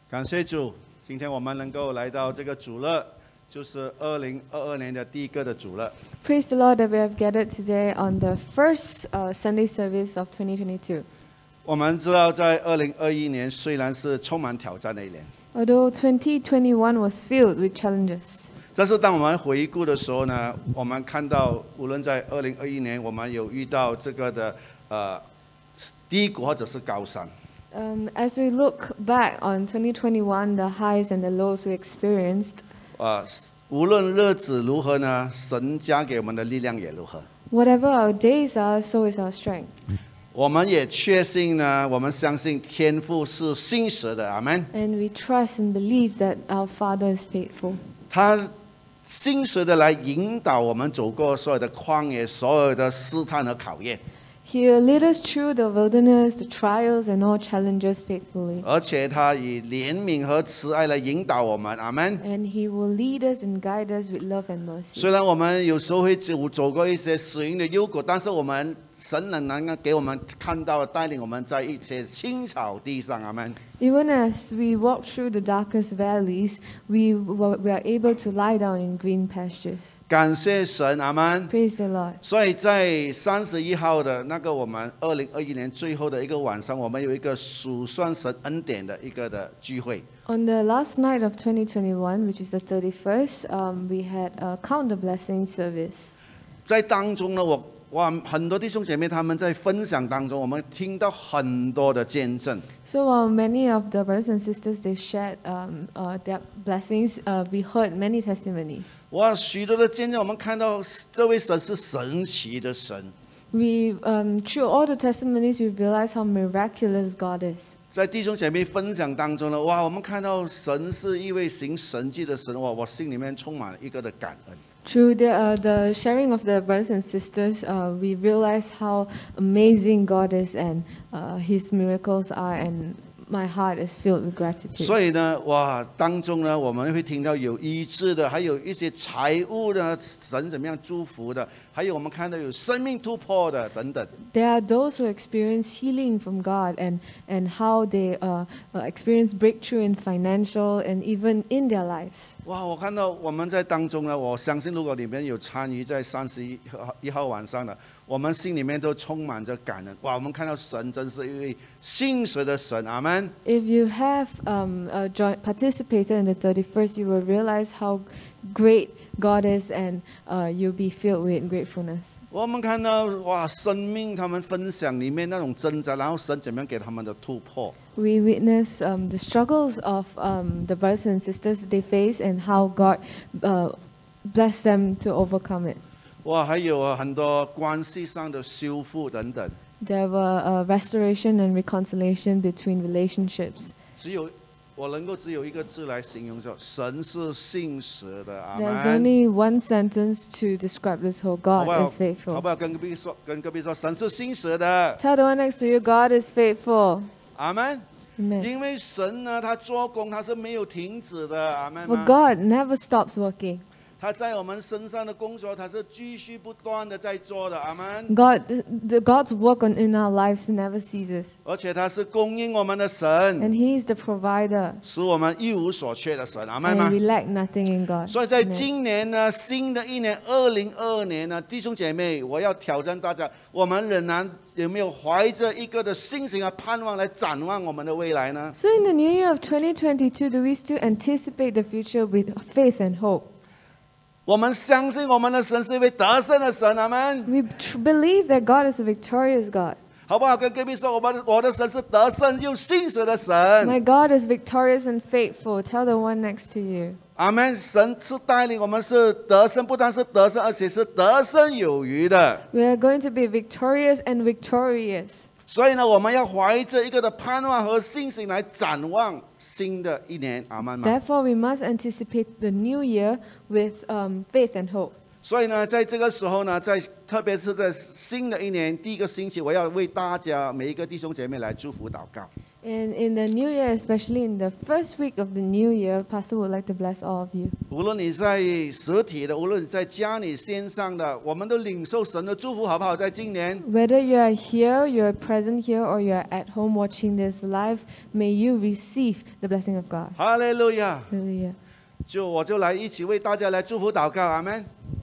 感谢主，今天我们能够来到这个主日，就是2022年的第一个的主日。 Praise the Lord that we have gathered today on the first Sunday service of 2022. 我们知道，在2021年虽然是充满挑战的一年， Although 2021 was filled with challenges, 但是当我们回顾的时候呢，我们看到无论在2021年，我们有遇到这个的低谷或者是高山。 as we look back on 2021, the highs and the lows we experienced, 无论日子如何呢，神加给我们的力量也如何。 whatever our days are, so is our strength. 我们也确信呢，我们相信天父是信实的，阿门。 And we trust and believe that our Father is faithful. 他信实的来引导我们走过所有的旷野、所有的试探和考验， He will lead us through the wilderness, the trials, and all challenges faithfully. 而且他以怜悯和慈爱来引导我们，阿门。 And He will lead us and guide us with love and mercy. 虽然我们有时候会走过一些死荫的幽谷，但是神仍然给我们看到，带领我们在一些青草地上，阿门。 Even as we walk through the darkest valleys, we are able to lie down in green pastures. 感谢神，阿门。 Praise the Lord. 所以在31号的那个我们2021年最后的一个晚上，我们有一个数算神恩典的一个的聚会。 On the last night of 2021, which is the 31st, we had a Count the Blessing service. 在当中呢，很多弟兄姐妹他们在分享当中，我们听到很多的见证。 So many of the brothers and sisters, they shared their blessings. We heard many testimonies. 哇，许多的见证，我们看到这位神是神奇的神。 We through all the testimonies, we realized how miraculous God is. 在弟兄姐妹分享当中呢，哇，我们看到神是一位行神迹的神，哇，我心里面充满了一个的感恩。 Through the sharing of the brothers and sisters, we realize how amazing God is and His miracles are, and my heart is filled with gratitude. 所以呢，哇，当中呢，我们会听到有医治的，还有一些财务的，神怎么样祝福的，还有我们看到有生命突破的等等。 There are those who experience healing from God and how they experience breakthrough in financial and even in their lives. 哇，我看到我们在当中呢，我相信如果里面有参与在31号晚上的，我们心里面都充满着感恩。哇，我们看到神真是一位信实的神，阿门。 If you have participated in the 31st, you will realize how great God is, and you'll be filled with gratefulness. 我们看到哇，生命他们分享里面那种挣扎，然后神怎么样给他们的突破。 We witness the struggles of the brothers and sisters they face and how God blessed them to overcome it. 哇，还有很多关系上的修复等等。 There were restoration and reconciliation between relationships. 我能够只有一个字来形容说，神是信实的，阿 There's 门。 only one sentence to describe this whole: 好 God 不好 is？ faithful. 好不好？跟隔壁说，神是信实的， Tell the one next to you, God is faithful. 阿门。 Amen. 因为神呢，他做工他是没有停止的，阿门 For 吗？ God never stops working. 他在我们身上的工作，他是继续不断的在做的，阿门。 God's work in our lives never ceases, 而且他是供应我们的 and 神， He is the provider, 使我们一无所缺的神，阿门吗 and we？lack nothing in God. 所以在 Amen. 今年呢，新的一年2022年呢，弟兄姐妹，我要挑战大家，我们仍然有没有怀着一个的信心和盼望来展望我们的未来呢？ So in the new year of 2022, do we still anticipate the future with faith and hope? 我们相信我们的神是一位得胜的神，阿门， We believe that God is a victorious God. 好不好？跟隔壁说，我的神是得胜又信实的神， My God is victorious and faithful. Tell the one next to you. 阿门。神是带领我们是得胜，不但是得胜，而且是得胜有余的。 We are going to be victorious and victorious. 所以呢，我们要怀着一个的盼望和信心来展望新的一年，阿门吗？ Therefore, we must anticipate the new year with faith and hope. 所以呢，在这个时候呢，特别是在新的一年第一个星期，我要为大家每一个弟兄姐妹来祝福祷告。 And in the new year, especially in the first week of the new year, Pastor would like to bless all of you. 无论你在实体的，无论你在家里线上的，我们都领受神的祝福，好不好？在今年， Whether you are here, you are present here, or you are at home watching this live, may you receive the blessing of God. 哈利路亚！ Hallelujah. 我就来一起为大家来祝福祷告，阿门。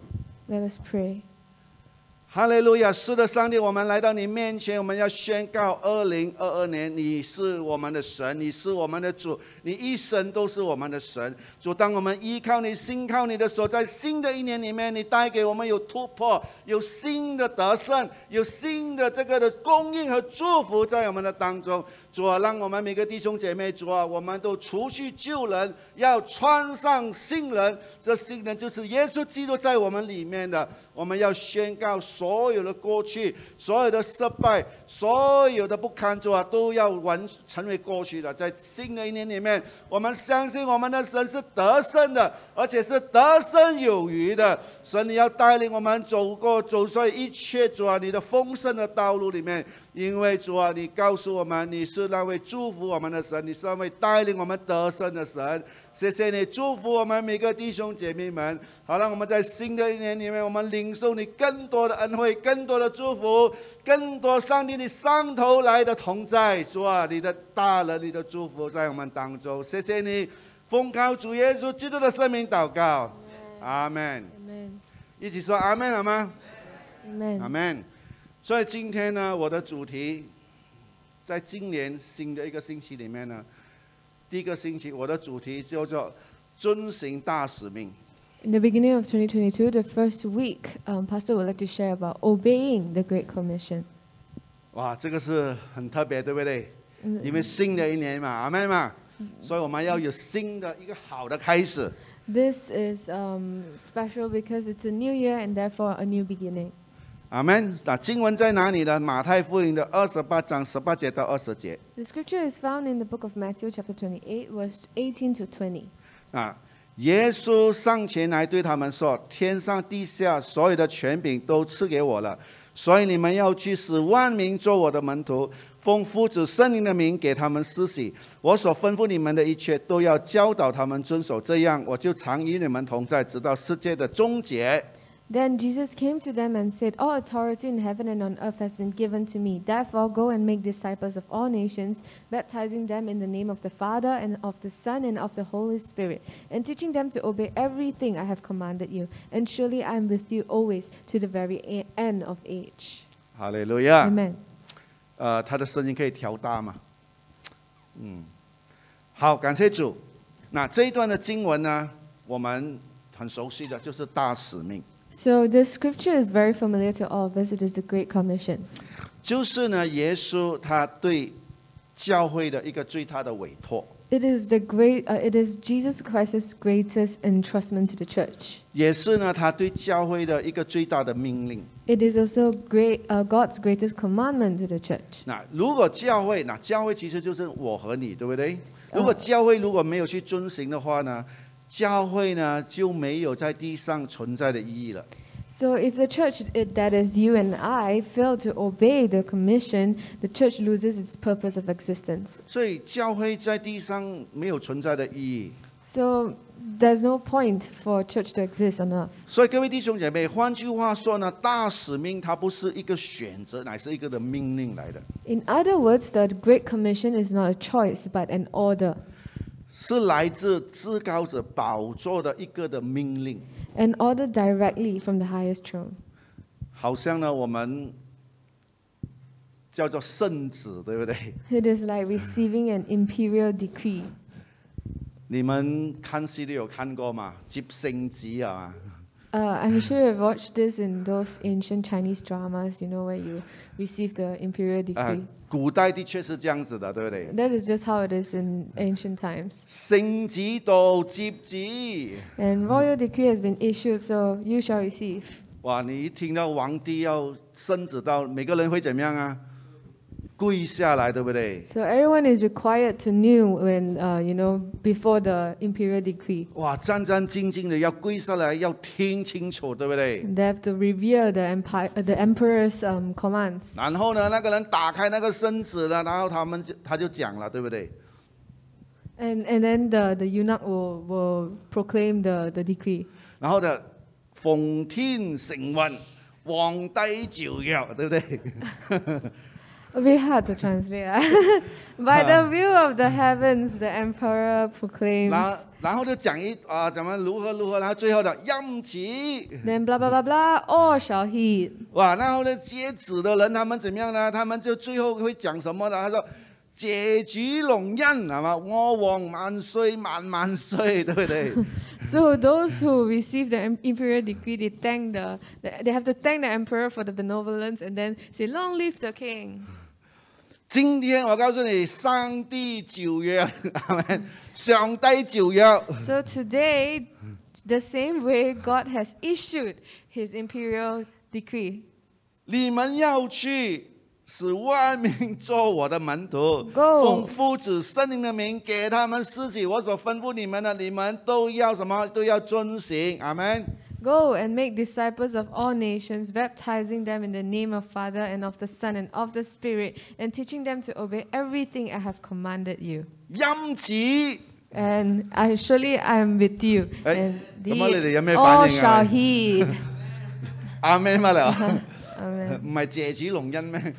Let us pray. 哈利路亚！是的，上帝，我们来到你面前，我们要宣告2022年，你是我们的神，你是我们的主，你一生都是我们的神。主，当我们依靠你、信靠你的时候，在新的一年里面，你带给我们有突破，有新的得胜，有新的这个的供应和祝福在我们的当中。主啊，让我们每个弟兄姐妹，主啊，我们都除去旧人，要穿上新人。这新人就是耶稣基督在我们里面的。我们要宣告所有的过去、所有的失败、所有的不堪，主啊，都要成为过去的。在新的一年里面，我们相信我们的神是得胜的，而且是得胜有余的。神，你要带领我们走在一切，主啊，你的丰盛的道路里面。因为主啊，你告诉我们，你是那位祝福我们的神，你是那位带领我们得胜的神。谢谢你祝福我们每个弟兄姐妹们，好让我们在新的一年里面，我们领受你更多的恩惠，更多的祝福，更多上帝你上头来的同在。主啊，你的大能，你的祝福在我们当中。谢谢你，奉靠主耶稣基督的圣名祷告，阿门。 Amen. 一起说阿门好吗？ Amen. 阿门。所以今天呢，我的主题，在今年新的一个星期里面呢，第一个星期我的主题叫做遵行大使命。 In the beginning of 2022, the first week, Pastor would like to share about obeying the Great Commission. 哇，这个是很特别，对不对？因为新的一年嘛，阿门嘛，所以我们要有新的一个好的开始。 This is special because it's a new year and therefore a new beginning. 阿门。那经文在哪里呢？马太福音的28章18节到20节。 The scripture is found in the book of Matthew, chapter 28, verse 18 to 20. 啊，耶稣上前来对他们说：“天上地下所有的权柄都赐给我了，所以你们要去使万民做我的门徒，奉父子圣灵的名给他们施洗。我所吩咐你们的一切都要教导他们遵守，这样我就常与你们同在，直到世界的终结。” Then Jesus came to them and said, All authority in heaven and on earth has been given to me. Therefore, go and make disciples of all nations, baptizing them in the name of the Father and of the Son and of the Holy Spirit, and teaching them to obey everything I have commanded you. And surely I am with you always to the very end of age. 哈利路亚。 Amen. 他的声音可以调大吗？好，感谢主。那这一段的经文呢，我们很熟悉的，就是大使命。 So the scripture is very familiar to all of us. It is the Great Commission. 就是呢，耶稣他对教会的一个最大的委托， It is Jesus Christ's greatest entrustment to the church. 也是呢他对教会的一个最大的命令。 It is also God's greatest commandment to the church. 那如果教会其实就是我和你，对不对？如果教会如果没有去遵行的话呢，教会呢就没有在地上存在的意义了。 So if the church, that is you and I, fail to obey the commission, the church loses its purpose of existence. 所以教会在地上没有存在的意义。 So there's no point for church to exist on earth. 所以各位弟兄姐妹，换句话说呢，大使命它不是一个选择，乃是一个的命令来的。 In other words, the Great Commission is not a choice but an order. 是来自至高者宝座的一个的命令。 An order directly from the highest throne. 好像呢，我们叫做圣旨，对不对？ It is like receiving an imperial decree. 你们看戏都有看过嘛？接圣旨啊！ I'm sure you've watched this in those ancient Chinese dramas, where you receive the imperial decree. 古代的确是这样子的，对不对？ That is just how it is in ancient times. 圣旨到接旨。 And royal decree has been issued, so you shall receive. 哇！你一听到皇帝要圣旨到，每个人会怎么样啊？ 跪下来，对不对？ So everyone is required to kneel when, before the imperial decree. 哇，战战兢兢的要跪下来，要听清楚，对不对？ They have to revere the emperor's commands. 然后呢，那个人打开那个绳子了，然后他就讲了，对不对？ And then the eunuch will proclaim the decree. 然后的奉天承运，皇帝诏曰，对不对？ A bit hard to translate. By the view of the heavens, the emperor proclaims. 然后就讲怎么如何，然后最后的因此， Then blah blah blah blah, all shall heed. 哇，然后呢，接旨的人他们怎么样呢？他们就最后会讲什么呢？他说：“谢主隆恩，係嘛？我王萬歲，萬萬歲，對不對？” So those who receive the imperial decree, they have to thank the emperor for the benevolence and then say, "Long live the king." 今天我告訴你，上帝诏曰，係咪？上帝诏曰。 So today, the same way God has issued His imperial decree. 你們要去，使萬民做我的門徒， Go 奉父子聖靈的名給他們施洗。我所吩咐你們的，你們都要什麼？都要遵行。阿門。 Go and make disciples of all nations, baptizing them in the name of Father and of the Son and of the Spirit, and teaching them to obey everything I have commanded you. 因此， And surely I am with you. And 咁啊，你哋有咩 all 反應 shall 啊？ heed. 阿門乜啦？ Amen. 唔係謝主隆恩咩？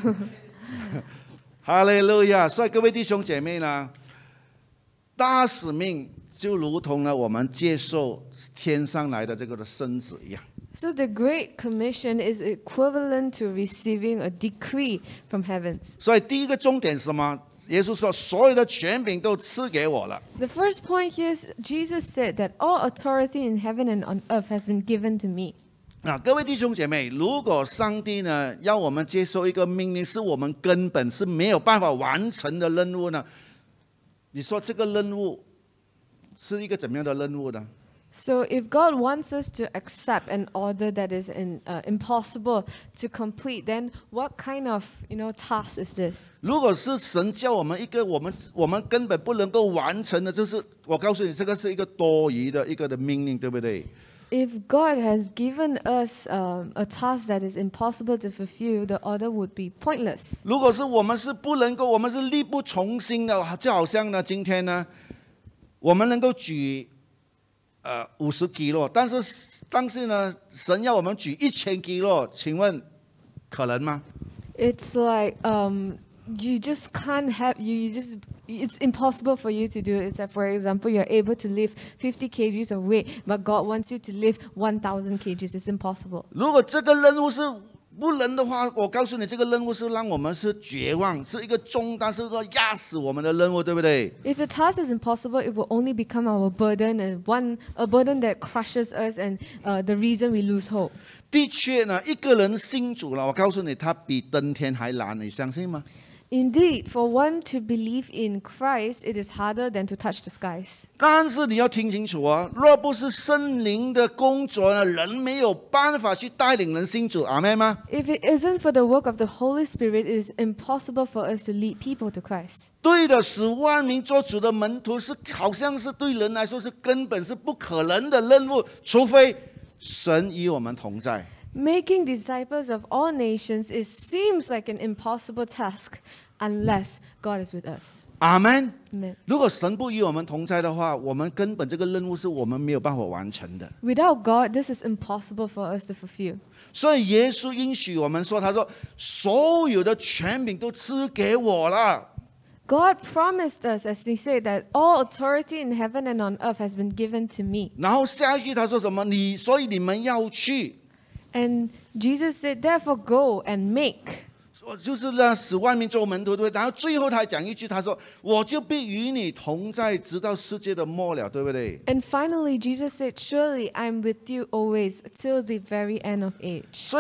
哈利路亞！所以各位弟兄姐妹呢，大使命就如同呢我們接受天上來的這個的聖旨一樣。 So the Great Commission is equivalent to receiving a decree from heavens. 所以第一個重點是什麼？耶穌說：所有的權柄都賜給我了。 The first point here is Jesus said that all authority in heaven and on earth has been given to me. 各位弟兄姐妹，如果上帝呢要我們接受一個命令，是我們根本是沒有辦法完成的任務呢？你說這個任務是一個怎麼樣的任務呢？ So if God wants us to accept an order that is impossible to complete, then what kind of task is this? 如果是神叫我們一個我們根本不能夠完成的，就是我告訴你，這個是一個多餘的一個的命令，對不對？ If God has given us a task that is impossible to fulfill, the order would be pointless. 如果是我們是不能夠，我們是力不從心的，就好像呢，今天呢，我們能夠舉50 kilo，但是呢，神要我們舉1000 kilo，請問可能嗎？ It's like you just can't have it's impossible for you to do it. It's like, for example, you're able to lift 50 kgs of weight, but God wants you to lift 1,000 kgs. It's impossible. 如果這個任務是不能的話，我告訴你，這個任務是讓我們是絕望，是一個重擔，是一個壓死我們的任務，對不對？ If the task is impossible, it will only become our burden, and a burden that crushes us, and the reason we lose hope. 的確呢，一個人信主了，我告訴你，他比登天還難，你相信嗎？ Indeed, for one to believe in Christ, it is harder than to touch the skies. 但是你要聽清楚啊，若不是聖靈的工作呢，人沒有辦法去帶領人信主，阿們嗎？ If it isn't for the work of the Holy Spirit, it is impossible for us to lead people to Christ. 對的，使萬民做主的門徒是好像是對人來說是根本是不可能的任務，除非神與我們同在。 Making disciples of all nations seems like an impossible task unless God is with us. 阿們。 Amen. 如果神不與我們同在的話，我們根本這個任務是我們沒有辦法完成的。 Without God, this is impossible for us to fulfill. 所以耶穌應許我們說：“他說所有的權柄都賜給我了。” God promised us, as He said, that all authority in heaven and on earth has been given to me. 然後下一句他說什麼？所以你們要去。 And Jesus said, therefore go and make. 就是呢，使萬民做門徒，對不對？然後最後他講一句，他說：“我就必與你同在，直到世界的末了，對不對？” And finally, Jesus said, surely I'm with you always till the very end of age. 所以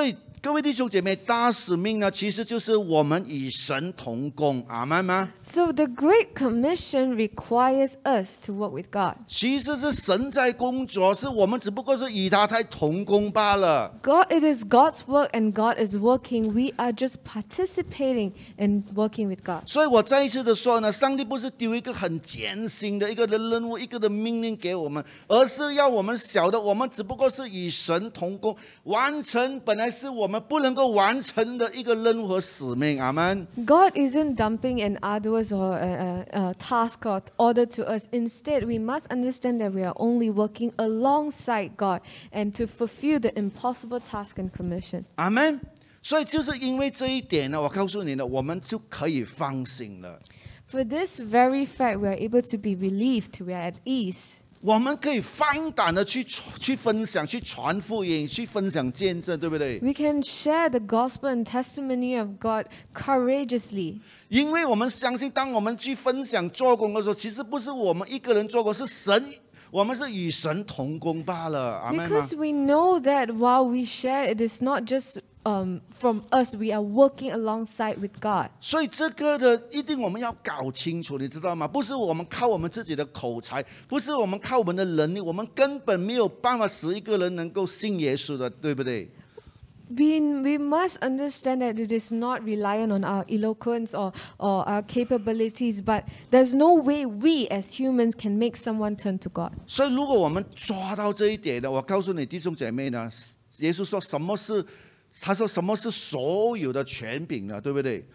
各位弟兄姐妹，大使命呢，其实就是我们与神同工，阿们吗？ So the Great Commission requires us to work with God. 其实是神在工作，是我们只不过是与他在同工罢了。 It is God's work and God is working. We are just participating in working with God. 所以我再一次的说呢，上帝不是丢一个很艰辛的一个的任务、一个的命令给我们，而是要我们晓得，我们只不过是与神同工，完成本来是我们不能够完成的一个任务和使命。阿们。 God isn't dumping an arduous or task or order to us. Instead, we must understand that we are only working alongside God and to fulfill the impossible task and commission. 阿们。所以就是因为这一点呢，我告诉你呢，我们就可以放心了。 For this very fact, we are able to be relieved. We are at ease. 我们可以放胆的去分享、去传福音、去分享见证，对不对？ We can share the gospel and testimony of God courageously. 因为我们相信，当我们去分享做工的时候，其实不是我们一个人做工，是神，我们是与神同工罢了。阿们吗？ Because we know that while we share, it is not just from us. We are working alongside with God. 所以这个的一定我们要搞清楚，你知道吗？不是我们靠我们自己的口才，不是我们靠我们的能力，我们根本没有办法使一个人能够信耶稣的，对不对？ We must understand that it is not reliant on our eloquence or our capabilities, but there's no way we as humans can make someone turn to God. 所以如果我们抓到这一点呢，我告诉你弟兄姐妹呢，耶稣说什么是？他说什么是所有的权柄呢？对不对？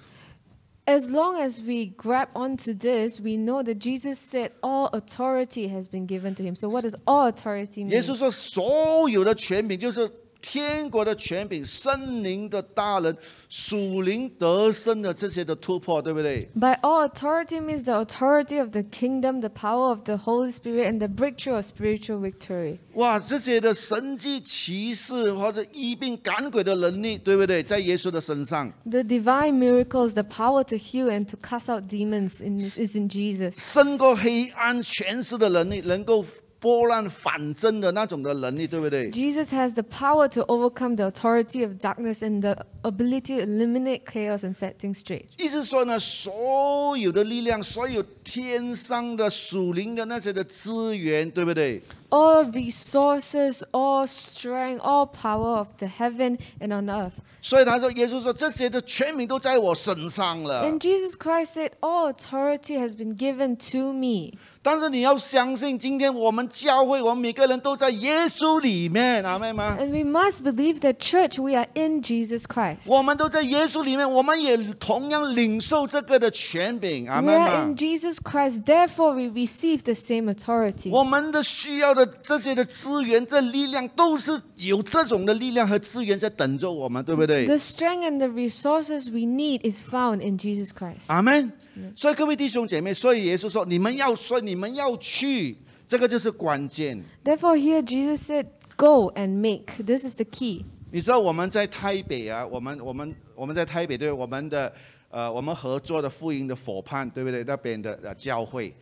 As long as we grab onto this, we know that Jesus said all authority has been given to him. So what does all authority mean? 耶稣说所有的权柄就是天国的权柄、圣灵的大能、属灵得胜的这些的突破，对不对？ By all authority means the authority of the kingdom, the power of the Holy Spirit, and the breakthrough of spiritual victory. 哇，这些的神迹奇事或者医病赶鬼的能力，对不对？在耶稣的身上， The divine miracles, the power to heal and to cast out demons is in Jesus. 胜过黑暗权势的能力，能够拨乱反正的那种的能力，对不对？ Jesus has the power to overcome the authority of darkness and the ability to eliminate chaos and set things straight. 意思说呢，所有的力量，所有天上的属灵的那些的资源，对不对？ All resources, all strength, all power of the heaven and on earth. 所以他说，耶稣说这些的权柄都在我身上了。 And Jesus Christ said, all authority has been given to me. 但是你要相信，今天我们教会，我们每个人都在耶稣里面，阿妹吗？ And we must believe that church, we are in Jesus Christ. 我们都在耶稣里面，我们也同样领受这个的权柄，阿 We 妹 are 吗 in？Jesus Christ, therefore we receive the same authority. 我们的需要的这些的资源、这力量，都是有这种的力量和资源在等着我们，对不对？ The strength and the resources we need is found in Jesus Christ. 阿门。所以各位弟兄姐妹，所以耶稣说，你们要去，这个就是关键。 Therefore here Jesus said, go and make. This is the key. 你知道我们在台北啊，我们在台北对我们的我们合作的福音的伙伴，对不对？那边的教会。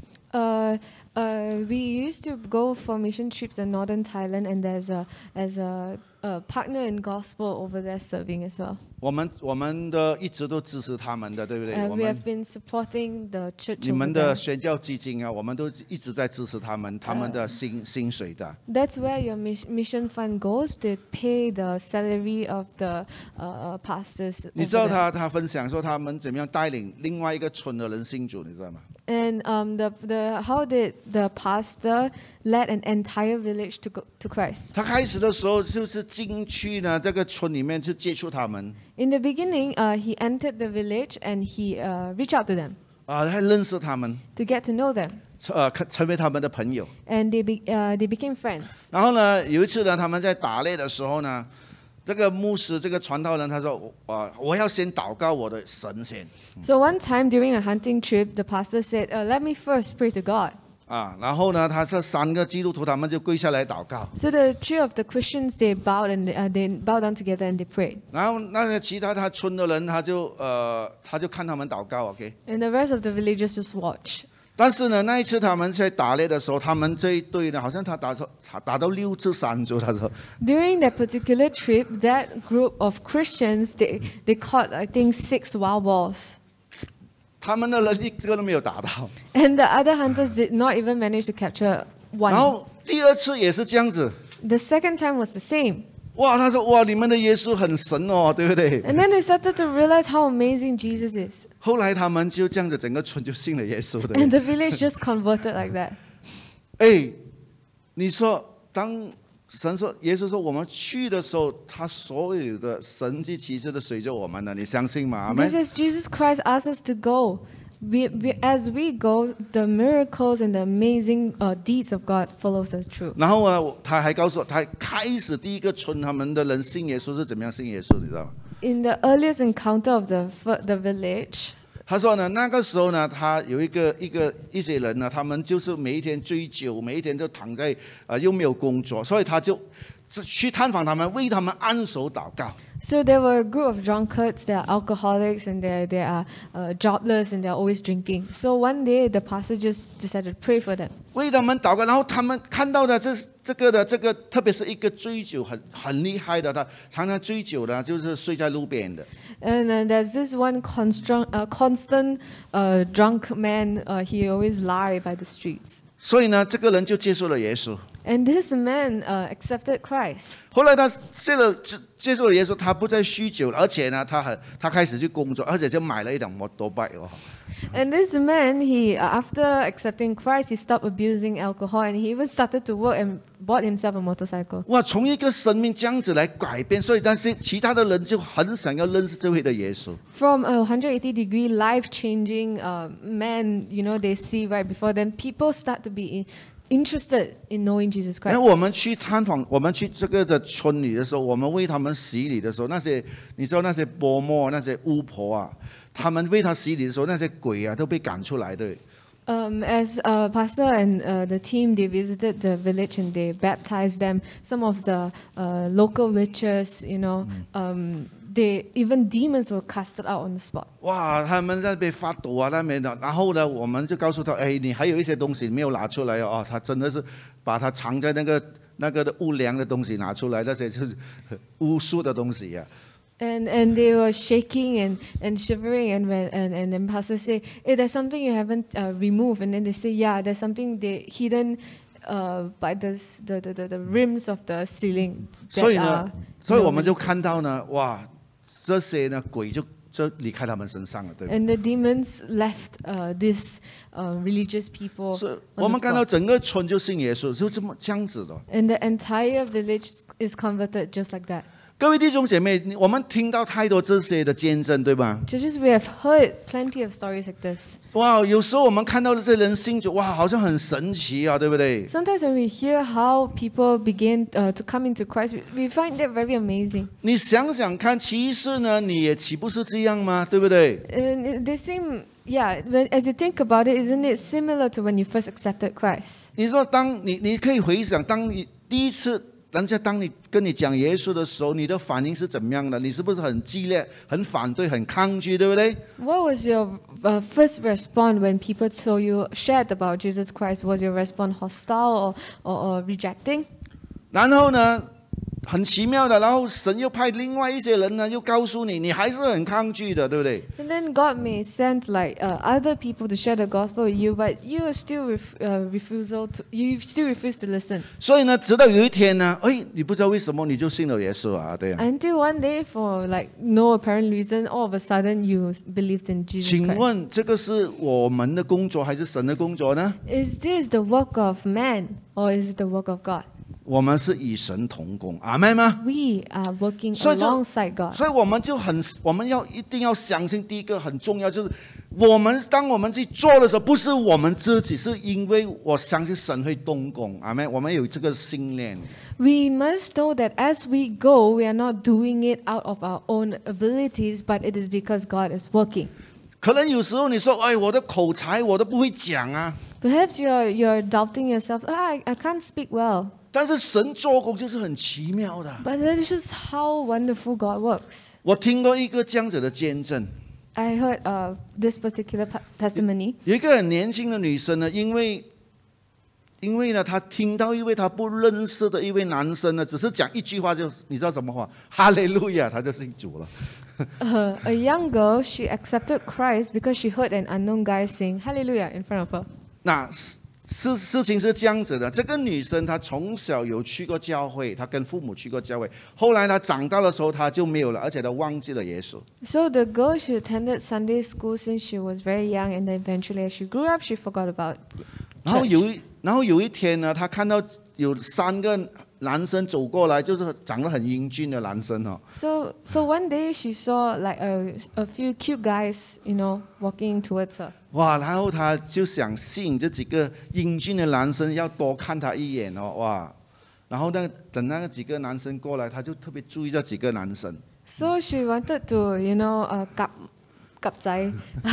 We used to go for mission trips in northern Thailand, and there's a partner in gospel over there serving as well. 我们的一直都支持他们的，对不对？我 We 们 have been supporting the church 你 over 们的 there. 宣教基金啊，我们都一直在支持他们的薪水的。 That's where your mission fund goes to pay the salary of the pastors. 你 over 知道 there. 他分享说他们怎么样带领另外一个村的人信主，你知道吗？ And how did the pastor led an entire village to Christ? 他开始的时候就是进去呢这个村里面去接触他们， In the beginning, he entered the village and he reached out to them 还认识他们， to get to know them, 成为他们的朋友。 and they became friends. 然后呢，有一次呢，他们在打猎的时候呢，这个牧师这个传道人他说，我要先祷告我的神先。 So one time during a hunting trip, the pastor said, "Let me first pray to God." 然后呢，他这3个基督徒他们就跪下来祷告， So the three of the Christians they bowed and they bowed down together and they prayed. 然后那些其他村的人他就看他们祷告 ，OK， And the rest of the villagers just watched. 但是呢，那一次他们在打猎的时候，他们这一队呢，好像他打到6只山猪，他说。 During that particular trip, that group of Christians, they caught, I think, 6 wild boars. 他们的人一个都没有打到。 And the other hunters did not even manage to capture 然 one. 后第2次也是这样子。 The second time was the same. 哇，他说哇，你们的耶稣很神哦，对不对？ And then they started to realize how amazing Jesus is. 后来他们就这样子，整个村就信了耶稣的。 And the village just converted like that. 哎，你说当神说耶稣说我们去的时候，他所有的神迹奇事都随着我们的，你相信吗？阿门。 This is Jesus Christ asked us to go. As we go, the miracles and the amazing deeds of God follows us through. 然后呢，他还告诉我，他开始第一个村他们的人信耶稣是怎么样信耶稣，你知道吗？ In the earliest encounter of the village, 他说呢，那个时候呢，他有一些人呢，他们就是每一天追酒，每一天就躺在又没有工作，所以他就去探访他们，为他们按手祷告。 so there were a group of drunkards, they are alcoholics, and they are jobless, and they are always drinking. So one day the pastor just decided to pray for them. 为他们祷告，然后他们看到的这个，特别是一个追酒很厉害的，他常常追酒的，就是睡在路边的。 And there's this one constant drunk man. He always lie by the streets. 所以呢，这个人就接受了耶稣。 And this man accepted Christ. 后来他接受了耶稣，他不再酗酒了，而且呢，他开始去工作，而且就买了一辆摩托车哦。 And this man, after accepting Christ, he stopped abusing alcohol, and he even started to work and bought himself a motorcycle. 哇，从一个生命这样子来改变，所以但是其他的人就很想要认识这位的耶稣。 From a 180-degree life-changing man, they see right before them, people start to be interested in knowing Jesus 然 Christ. 后我们去探访，我们去这个的村里的时候，我们为他们洗礼的时候，那些你知道那些伯母、那些巫婆啊，他们为他洗礼的时候，那些鬼啊都被赶出来的。 As pastor and the team, they visited the village and they baptized them. Some of the local witches, even demons were casted out on the spot. 哇，他们在那边发抖啊，那边的。然后呢，我们就告诉他，哎，你还有一些东西没有拿出来哦。他真的是把它藏在那个的不良的东西拿出来，那些就是巫术的东西呀、 And they were shaking and shivering, and then pastor say, "Hey, there's something you haven't removed." And then they say, "Yeah, there's something they hidden by the rims of the ceiling." 所以呢，所以我们就看到呢，哇，这些呢鬼就离开他们身上了，对不对？ And the demons left these religious people. 是 on 我 the 们看到 spot. 整个村就信耶稣，就这样子的。 And the entire village is converted just like that. 各位弟兄姐妹，我们听到太多这些的见证，对吧？ Just we have heard plenty of stories like this. 哇，有时候我们看到这些人信主，哇，好像很神奇啊，对不对？ Sometimes when we hear how people begin to come into Christ, we find it very amazing. 你想想看，其实呢，你也岂不是这样吗？对不对？ And they seem, yeah, as you think about it, isn't it similar to when you first accepted Christ? 你说，当你可以回想，当你第一次当你跟你讲耶稣的时候，你的反应是怎么样的？你是不是很激烈、很反对、很抗拒，对不对？ What was your first response when people told you, shared about Jesus Christ? Was your response hostile or rejecting? 然后呢，很奇妙的，然后神又派另外一些人呢，又告诉你，你还是很抗拒的，对不对？ And then God may send like other people to share the gospel with you, but you still refuse to listen. 所以呢，直到有一天呢，哎，你不知道为什么你就信了耶稣啊，对啊。 Until one day, for like no apparent reason, all of a sudden you believed in Jesus 请 Christ. 问这个是我们的工作还是神的工作呢？ Is this the work of man or is it the work of God? 我们是与神同工，阿妹吗？ We are working 所以 alongside God. 所以我们一定要相信，第一个很重要就是当我们去做的时候，不是我们自己，是因为我相信神会动工，阿妹，我们有这个信念。 We must know that as we go, we are not doing it out of our own abilities, but it is because God is working. 可能有时候你说，哎，我的口才我都不会讲啊， Perhaps you're doubting yourself. I can't speak well. 但是神做工就是很奇妙的。 But that is just how wonderful God works. 我听过一个这样子的见证， I heard this particular testimony. 有一个很年轻的女生呢，因为呢，她听到一位她不认识的一位男生呢，只是讲一句话，就是你知道什么话？哈利路亚，她就信主了。 A young girl, she accepted Christ because she heard an unknown guy sing Hallelujah in front of her. 那事情是这样子的，这个女生她从小有去过教会，她跟父母去过教会，后来她长大的时候她就没有了，而且她忘记了耶稣。 So the girl, she attended Sunday school since she was very young, and then eventually as she grew up, she forgot about 然后有一天呢，她看到有3个男生走过来，就是长得很英俊的男生哦。 So one day she saw like a few cute guys, walking towards her. 哇，然后她就想吸引这几个英俊的男生，要多看他一眼哦，哇。然后等那个几个男生过来，她就特别注意这几个男生。 So she wanted to, kap zai.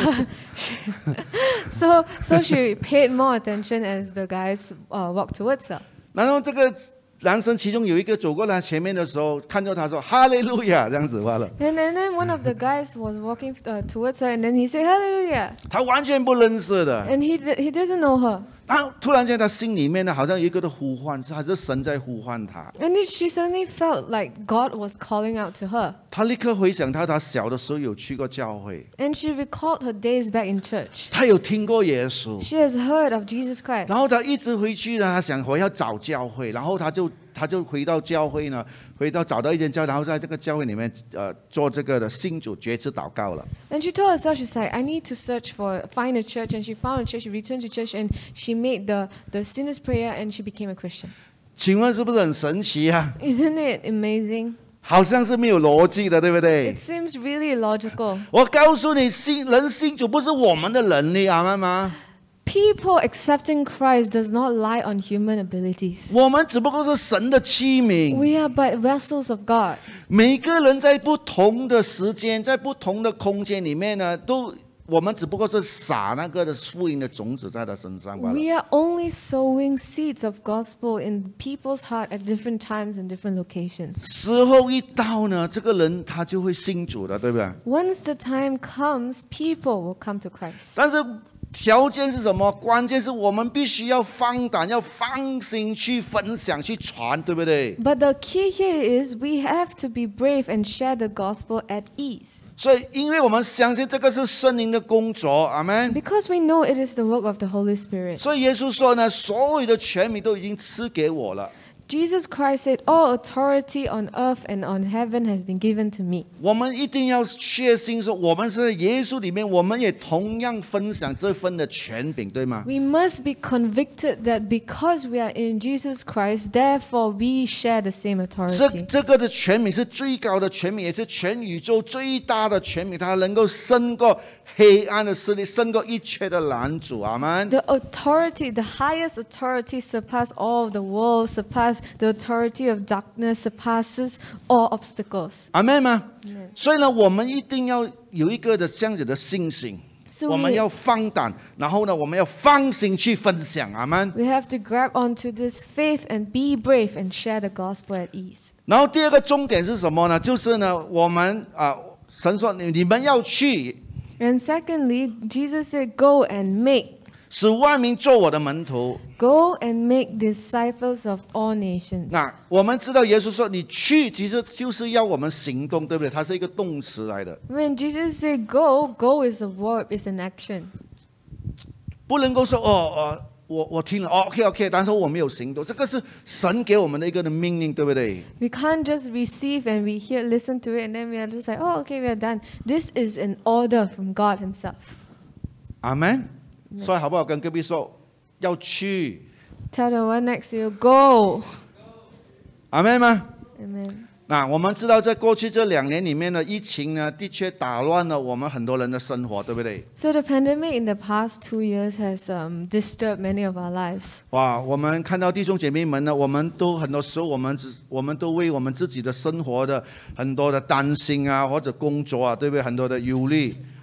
So she paid more attention as the guys walked towards her. 然后这个男生其中有一个走过来前面的时候，看到他说哈利路亚这样子完了。 And then one of the guys was walking towards her, and then he said Hallelujah. 他完全不认识的。 And he doesn't know her. 然后突然间他心里面呢，好像有一个的呼唤，还是神在呼唤他。 And she suddenly felt like God was calling out to her. 他立刻回想到他小的时候有去过教会， And she recalled her days back in church. 他有听过耶稣， She has heard of Jesus Christ. 然后他一直回去呢，他想我要找教会，然后他就回到教会呢，找到一间教会，然后在这个教会里面做这个的信主决志祷告了。 And she told herself, she's like, I need to find a church. And she found a church, she returned to church, and she made the sinner's prayer, and she became a Christian. 请问是不是很神奇啊？ Isn't it amazing? 好像是没有逻辑的，对不对 It？ seems really illogical. 我告诉你，人信主不是我们的能力，阿们吗？ People accepting Christ does not lie on human abilities. 我们只不过是神的器皿。 We are but vessels of God. 每个人在不同的时间，在不同的空间里面呢，我们只不过是撒那个的福音的种子在他身上罢了。 We are only sowing seeds of gospel in people's heart at different times and different locations. 时候一到呢，这个人他就会信主的，对不对？ Once the time comes, people will come to Christ. 但是条件是什么？关键是我们必须要放胆，要放心去分享、去传，对不对？ But the key here is we have to be brave and share the gospel at ease. 所以，因为我们相信这个是圣灵的工作，阿门。 Because we know it is the work of the Holy Spirit. 所以耶稣说呢，所有的权柄都已经赐给我了。 Jesus Christ said, all authority on earth and on heaven has been given to me. 我们一定要确信说，我们是在耶稣里面，我们也同样分享这份的权柄，对吗？ We must be convicted that because we are in Jesus Christ, therefore we share the same authority. 这个的权柄是最高的权柄，也是全宇宙最大的权柄，它能够胜过黑暗的势力，胜过一切的拦阻，阿门。 The authority, the highest authority surpasses all of the world, surpasses the authority of darkness, surpasses all obstacles. 阿门吗？所以呢，我们一定要有一个的这样子的信心。 So 我们要放胆，然后呢，我们要放心去分享，阿门。 we have to grab onto this faith and be brave and share the gospel at ease. 然后第二个重点是什么呢？就是呢，我们神说你们要去， And secondly, Jesus said, go and make. 使万民做我的门徒。 Go and make disciples of all nations. 那我们知道耶稣说你去，其实就是要我们行动，对不对？它是一个动词来的， When Jesus said go, go is a verb, it's an action. 不能够说我听了OK， 但是我没有行动，这个是神给我们的一个的命令，对不对？ We can't just receive and we listen to it and then we are just like, oh, okay, we are done. This is an order from God Himself. 阿门。所以好不好？跟隔壁说要去， Tell the one next to you, go. 阿门吗？ Amen. 那我们知道，在过去这2年里面呢，疫情呢，的确打乱了我们很多人的生活，对不对？ So the pandemic in the past 2 years has disturbed many of our lives. 哇，我们看到弟兄姐妹们呢，我们都很多时候，我们都为我们自己的生活的很多的担心啊，或者工作啊，对不对？很多的忧虑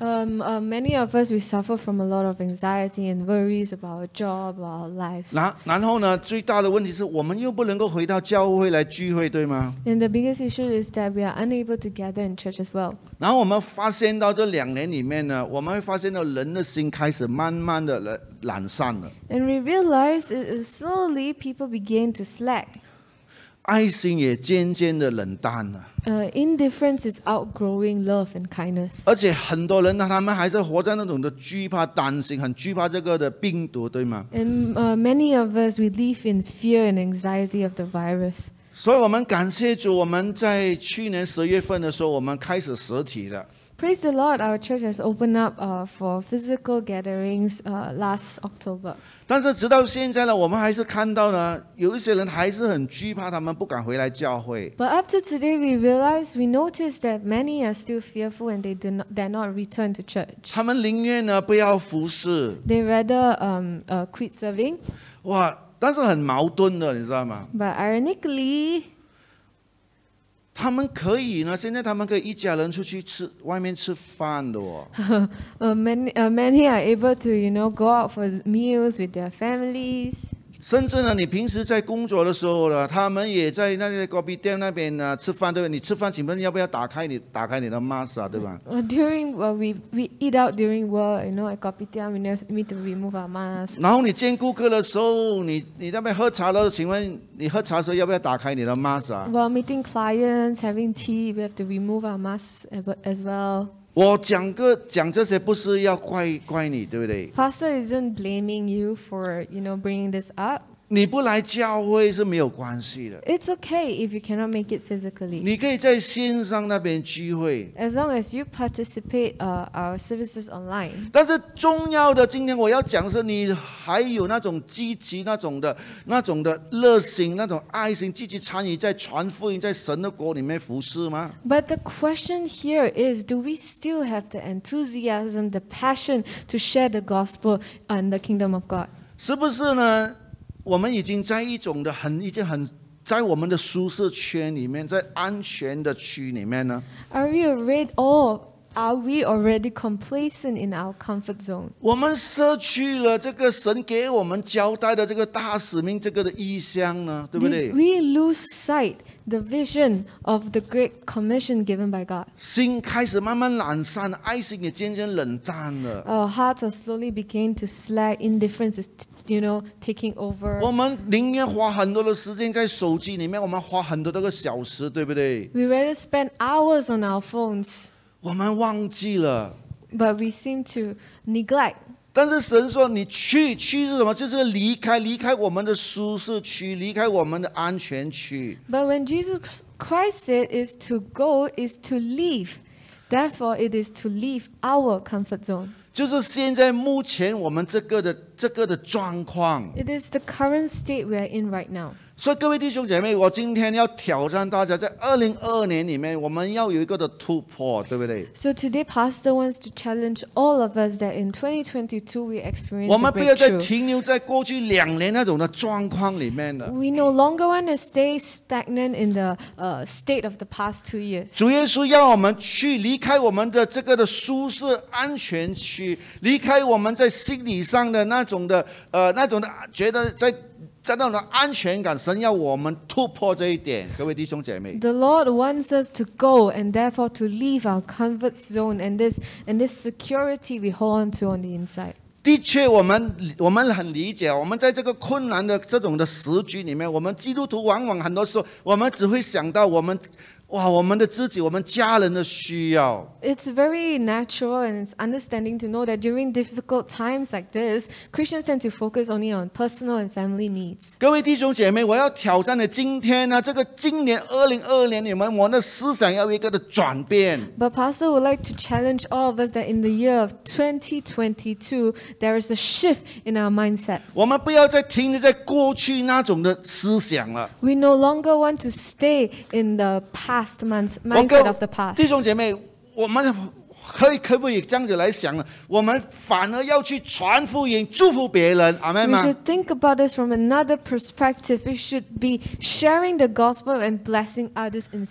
Many of us, we suffer from a lot of anxiety and worries about our job, our lives. 然后呢，最大的问题是我们又不能够回到教会来聚会，对吗？ And the biggest issue is that we are unable to gather in church as well. 然后我们发现到这2年里面呢，我们会发现到人的心开始慢慢的懒散了， And we realize slowly people begin to slack. 爱心也渐渐的冷淡了。 Indifference is outgrowing love and kindness. 而且很多人呢，他们还是活在那种的惧怕、担心，很惧怕这个的病毒，对吗？ And many of us, we live in fear and anxiety of the virus. 所以我们感谢主，我们在去年10月份的时候，我们开始实体了。 Praise the Lord, our church has opened up for physical gatherings last October. 但是直到现在呢，我们还是看到呢，有一些人还是很惧怕，他们不敢回来教会。 But up to today, we notice that many are still fearful and they dare not return to church. 他们宁愿呢不要服侍， They rather quit serving. 哇！但是很矛盾的，你知道吗？ But ironically, 他们可以呢，现在他们可以一家人出去外面吃饭的哦。 many are able to, go out for meals with their families. 甚至呢，你平时在工作的时候呢，他们也在那些咖啡店那边呢吃饭，对吧？你吃饭，请问要不要打开你的 mask 啊，对吧？ During we eat out during work, at Kopitiam, we need to remove our masks. 然后你见顾客的时候，你那边喝茶的时候，请问你喝茶的时候要不要打开你的 mask 啊？ While meeting clients, having tea, we have to remove our masks as well. 我讲这些不是要怪你，对不对？ Pastor isn't blaming you for, bringing this up. 你不来教会是没有关系的， It's okay if you cannot make it physically. 你可以在线上那边聚会。 As long as you participate our services online. 但是重要的，今天我要讲的是，你还有那种积极、那种的热心、那种爱心，积极参与在传福音、在神的国里面服侍吗？ But the question here is, do we still have the enthusiasm, the passion to share the gospel and the kingdom of God? 是不是呢？我们已经在一种的已经很在我们的舒适圈里面，在安全的区里面呢？ Are we already complacent in our comfort zone? 我们失去了这个神给我们交代的这个大使命，这个的意向呢，对不 Did 对？ we lose sight the vision of the great commission given by God? 心开始慢慢懒散了，爱心也渐渐冷淡了。 Our hearts are slowly beginning to slack. Indifference is, taking over. 我们宁愿花很多的时间在手机里面，我们花很多的小时，对不对？ We rather spend hours on our phones, 我们忘记了。 but we seem to neglect. 但是神说你去是什么？就是离开我们的舒适区，离开我们的安全区。 But when Jesus Christ said is to go, is to leave. Therefore, it is to leave our comfort zone. 就是现在目前我们这个的状况。 It is the current state we are in right now. 所以各位弟兄姐妹，我今天要挑战大家，在2022年里面，我们要有一个的突破，对不对？ So today, Pastor wants to challenge all of us that in 2022 we experience 我 a 们不要再 breakthrough. 停留在过去2年那种的状况里面了。 We no longer want to stay stagnant in the state of the past 2 years. 主耶稣要我们去离开我们的这个的舒适安全区，离开我们在心理上的那种的觉得在那种的安全感，神要我们突破这一点，各位弟兄姐妹。 The Lord wants us to go and therefore to leave our comfort zone and this security we hold on to on the inside. 的确，我们很理解，我们在这个困难的这种的时局里面，我们基督徒往往很多时候，我们只会想到我们的自己，我们家人的需要。 It's very natural and it's understanding to know that during difficult times like this, Christians tend to focus only on personal and family needs. 各位弟兄姐妹，我要挑战的今天呢，今年2022年，你们我的思想要有一个的转变。 But Pastor would like to challenge all of us that in the year of 2022, there is a shift in our mindset. 我们不要再停留在过去那种的思想了。 We no longer want to stay in the past mindset of the 弟 past. 兄姐妹，我们可不可以这样子来想呢？我们反而要去传福音，祝福别人，阿门 We 吗？ should think about this from another perspective. We should be sharing the gospel and blessing others instead.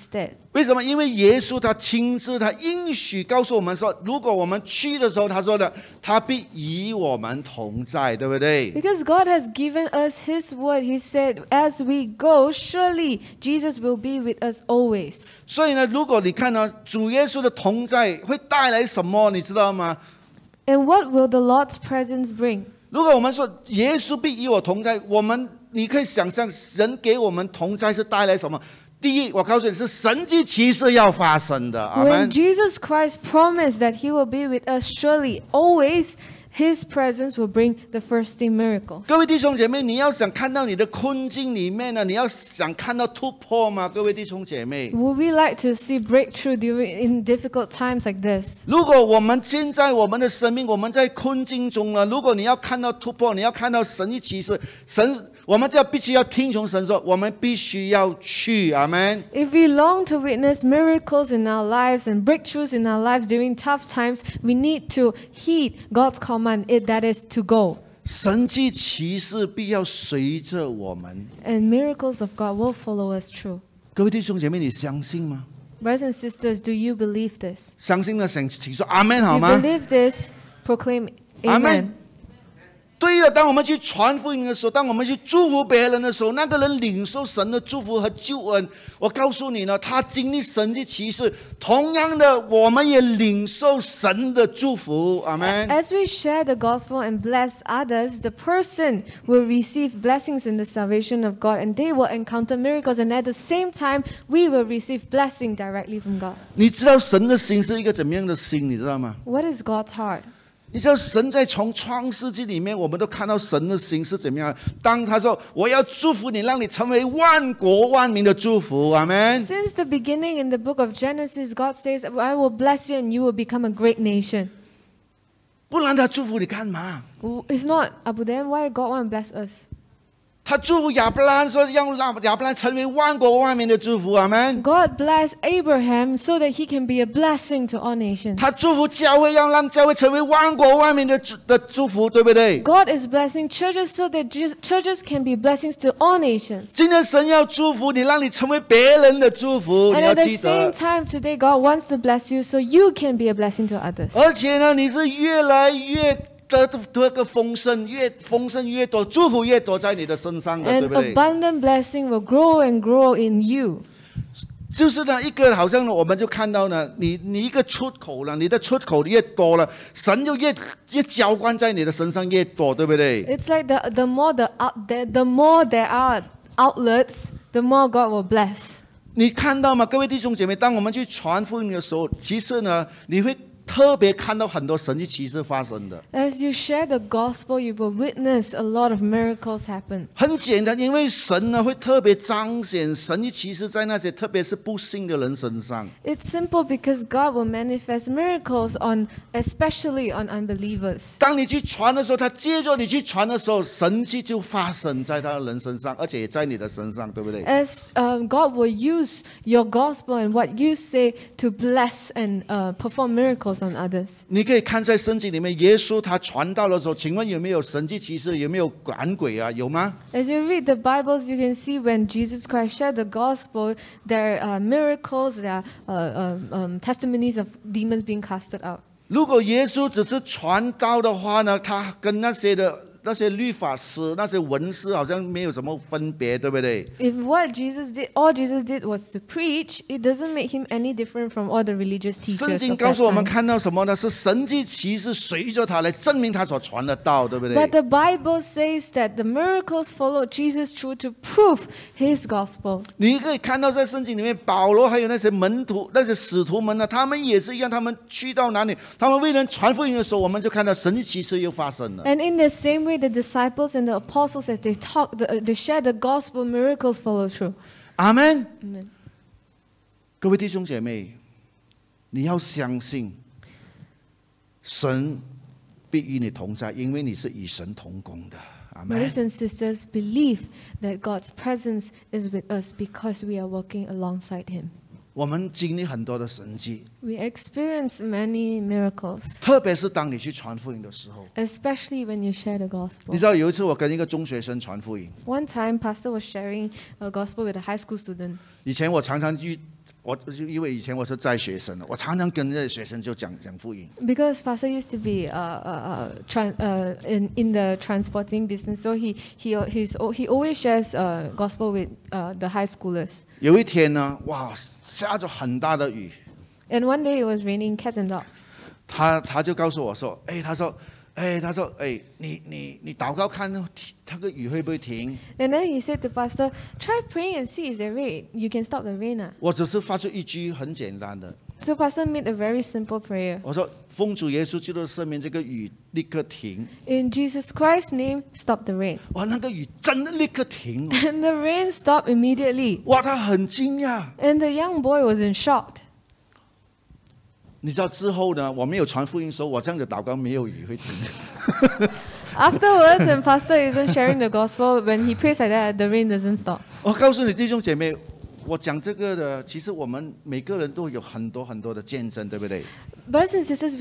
为什么？因为耶稣他亲自他应许告诉我们说，如果我们去的时候，他说的，他必与我们同在，对不对？ Because God has given us His word. He said, as we go, surely Jesus will be with us always. 所以呢，如果你看到主耶稣的同在会带来什么，你知道吗？ And what will the Lord's presence bring? 如果我们说耶稣必与我同在，你可以想象神给我们同在是带来什么？第一，我告诉你是神迹奇事要发生的，阿 When 门。 Jesus Christ promised that He will be with us, surely, always, His presence will bring the first day miracles. 各位弟兄姐妹，你要想看到你的困境里面呢，你要想看到突破吗？各位弟兄姐妹， Would we like to see breakthrough in difficult times like this? 如果我们现在我们的生命我们在困境中了，如果你要看到突破，你要看到神迹奇事，我们就必须要听从神说，我们必须要去，阿门。 If we long to witness miracles in our lives and breakthroughs in our lives during tough times, we need to heed God's command, that is to go. 神迹奇事必要随着我们。 And miracles of God will follow us through. 各位弟兄姐妹，你相信吗？ Brothers and sisters, do you believe this? 相信的请说阿门好 You 吗？ believe this? Proclaim Amen. Amen. 对了，当我们去传福音的时候，当我们去祝福别人的时候，那个人领受神的祝福和救恩。我告诉你呢，他经历神迹奇事，同样的，我们也领受神的祝福。阿门。 As we share the gospel and bless others, the person will receive blessings in the salvation of God and they will encounter miracles. And at the same time, we will receive blessing directly from God. 你知道神的心是一个怎么样的心？你知道吗？ What is God's heart? 你知道神在从创世纪里面，我们都看到神的心是怎么样。当他说我要祝福你，让你成为万国万民的祝福，阿门。 Since the beginning in the book of Genesis, God says, I will bless you and you will become a great nation. 不然他祝福你干嘛？ If not, Abu then why God want to bless us? 他祝福亚伯拉罕说，让亚伯拉罕成为万国万民的祝福，阿门。 God blessed Abraham so that he can be a blessing to all nations. 他祝福教会，让教会成为万国万民的祝福，对不对？ God is blessing churches so that churches can be blessings to all nations. 今天神要祝福你，让你成为别人的祝福，你 And 要 at the 记 same 得。 time, today God wants to bless you so you can be a blessing to others. 而且呢，你是越来越得个丰盛，越丰盛越多，祝福越多在你的身上的，对 And 不对？ abundant blessing will grow and grow in you. 就是呢，一个好像我们就看到呢，你一个出口了，你的出口越多了，神就越浇灌在你的身上越多，对不对？ It's like the more there are outlets, the more God will bless. 你看到吗？各位弟兄姐妹，当我们去传福音的时候，其实呢，你会特别看到很多神迹奇事发生的。 As you share the gospel, you will witness a lot of miracles happen. 很简单，因为神呢会特别彰显神迹奇事在那些特别是不信的人身上。 It's simple because God will manifest miracles especially on unbelievers. 当你去传的时候，他接着你去传的时候，神迹就发生在他的人身上，而且也在你的身上，对不对？ As God will use your gospel and what you say to bless and perform miracles on others. 你可以看在圣经里面，耶稣他传道的时候，请问有没有神迹奇事？有没有赶鬼啊？有吗？ As you read the Bibles, you can see when Jesus Christ shared the gospel, there are miracles, there are testimonies of demons being casted out. 如果耶稣只是传道的话呢，他跟那些律法师、那些文士好像没有什么分别，对不对？ If what Jesus did, all Jesus did was to preach, it doesn't make him any different from all the religious 圣 teachers 经 of 告 that 诉我们 time. 看到什么呢？是神迹奇事随着他来证明他所传的道，对不对？ But the Bible says that the miracles followed Jesus through to prove his gospel. 你可以看到在圣经里面，保罗还有那些门徒、那些使徒们呢，他们也是一样，他们去到哪里，他们为人传福音的时候，我们就看到神迹奇事又发生了。 And in the same way, the disciples and the apostles, as they talk, they share the gospel, miracles follow through. 阿门。 Amen. 各位弟兄姐妹，你要相信，神必与你同在，因为你是与神同工的。阿门。 Brothers and sisters, believe that God's presence is with us because we are working alongside him. 我们经历很多的神迹， We experience many miracles, 特别是当你去传福音的时候。 especially when you share the 你 gospel. 知道有一次我跟一个中学生传福音， One time, Pastor was sharing a gospel with a high school student. 以前我常常去我因为以前我是在学生的，我常常跟这些学生就讲福音。 Because Pastor used to be in the transporting business, so he always shares gospel with the high schoolers. 有一天呢，哇，下着很大的雨， And one day it was raining cats and dogs. 他就告诉我说，他说，你祷告看那个雨会不会停？ And then he said to Pastor, try praying and see if the rain, you can stop the rain. 我只是发出一句很简单的， So Pastor made a very simple prayer. 我说奉主耶稣基督的圣名，这个雨立刻停。 In Jesus Christ's name, stop the rain. 哇，那个雨真的立刻停哦！ And the rain stopped immediately. 哇，他很惊讶。 And the young boy was in shock. 你知道之后呢？我没有传福音说，我这样的祷告没有雨会停。 Afterwards, when Pastor isn't sharing the gospel, when he prays like that, the rain doesn't stop. 我告诉你弟兄姐妹，我讲这个的，其实我们每个人都有很多的见证，对不对？ Brothers and sisters,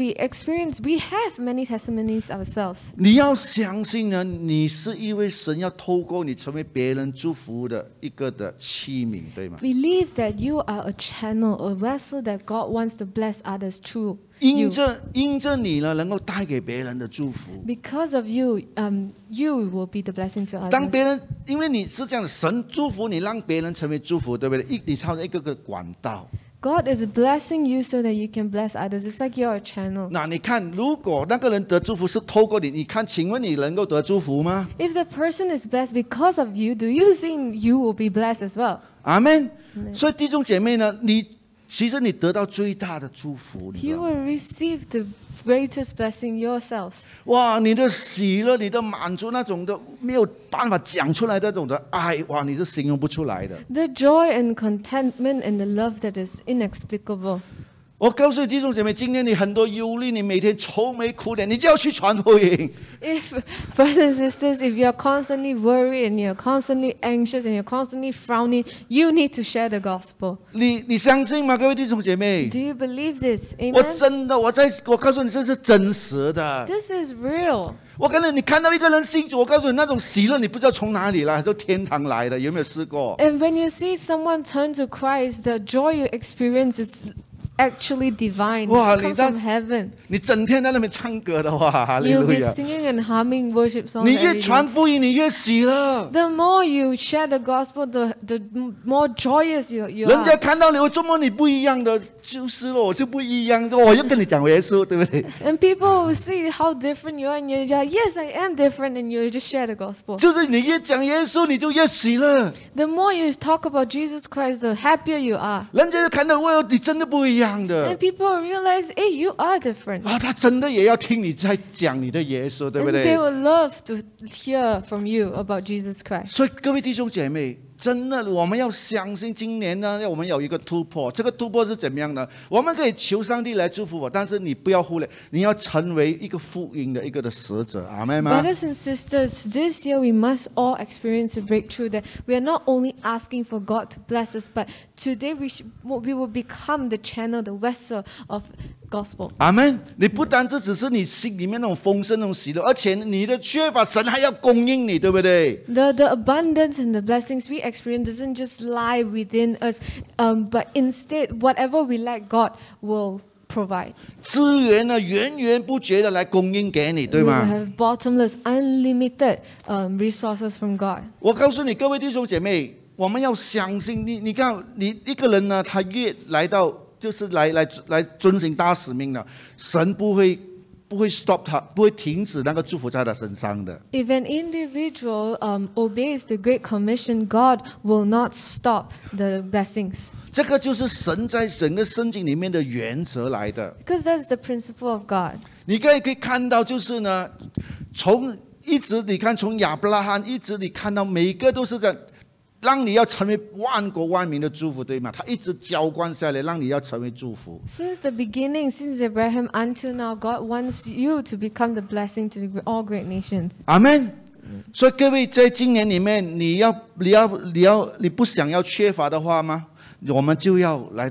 we have many testimonies ourselves. 你要相信呢，你是因为神要透过你成为别人祝福的一个的器皿，对吗？ Believe that you are a channel, a vessel that God wants to bless others through 因 you. 着你呢，能够带给别人的祝福。 Because of you, you will be the blessing to 当 others. 别人因为你是这样的，神祝福你，让别人成为祝福，对不对？你朝着一个个管道。 God is blessing you so that you can bless others. It's like you're a channel. 那你看，如果那个人得祝福是透过你，你看，请问你能够得祝福吗？ If the person is blessed because of you, do you think you will be blessed as well? 阿门。所以弟兄姐妹呢，其实你得到最大的祝福，你知 You 道吗？ will receive the greatest blessing yourselves. 哇，你的喜乐、你的满足，那种的没有办法讲出来的那种的爱，哇，你是形容不出来的。 The joy and contentment and the love that is inexplicable. 我告诉你弟兄姐妹，今天你很多忧虑，你每天愁眉苦脸，你就要去传福音。 If, brothers and sisters, if you're constantly worried and you're constantly anxious and you're constantly frowning, you need to share the gospel. 你相信吗，各位弟兄姐妹？ Do you believe this? 我 Amen? 真的，我告诉你，这是真实的。 This is real. 我告诉你，看到一个人信主，我告诉你，那种喜乐你不知道从哪里来，还是天堂来的，有没有试过？ And when you see someone turn to Christ, the joy you experience is actually divine. Wow, It comes 你在- from heaven. 你整天在那边唱歌的话，哈利 You'll 路 be 亚！ singing and humming worship songs 你越 every 传 day. 福音，你越喜乐。 The more you share the gospel, the more joyous you 人家 are. 看到你，怎么你不一样的？就是了，我就不一样，我要跟你讲耶稣，对不对？ And people will see how different you are, and you're like, yes, I am different, and you just share the gospel. 就是你越讲耶稣，你就越喜乐。 The more you talk about Jesus Christ, the happier you are. 人家就看到，哇，你真的不一样的 And people realize, hey, you are different. 啊！他真的也要听你在讲你的耶稣，对不 And 对 they？will love to hear from you about Jesus Christ. 所以各位弟兄姐妹，真的我们要相信，今年呢，我们有一个突破。这个突破是怎么样呢？我们可以求上帝来祝福我，但是你不要忽略，你要成为一个福音的一个的使者，阿妹吗？ Brothers and sisters, this year we must all experience a breakthrough that we are not only asking for God to bless us, but today we will become the channel, the vessel of gospel. 阿门！你不单是只是你心里面那种丰盛、那种喜乐，而且你的缺乏，神还要供应你，对不对？ The abundance and the blessings we experience doesn't just lie within us, but instead, whatever we lack, God will provide. 资源呢，源源不绝的来供应给你，对 We will 吗？ have bottomless, unlimited resources from God. 我告诉你，各位弟兄姐妹，我们要相信你看，你一个人呢，他越来到就是来遵行大使命了，神不会 stop 他，不会停止那个祝福在他身上的。 If an individual obeys the Great Commission, God will not stop the blessings. 这个就是神在整个圣经里面的原则来的。 Because that's the principle of God. 你可以看到，就是呢，一直你看从亚伯拉罕一直你看到每个都是这样，让你要成为万国万民的祝福，对吗？他一直浇灌下来，让你要成为祝福。 Since the beginning, since Abraham until now, God wants you to become the blessing to all great nations. 阿门。所以各位，在今年里面，你不想要缺乏的话吗？我们就要来到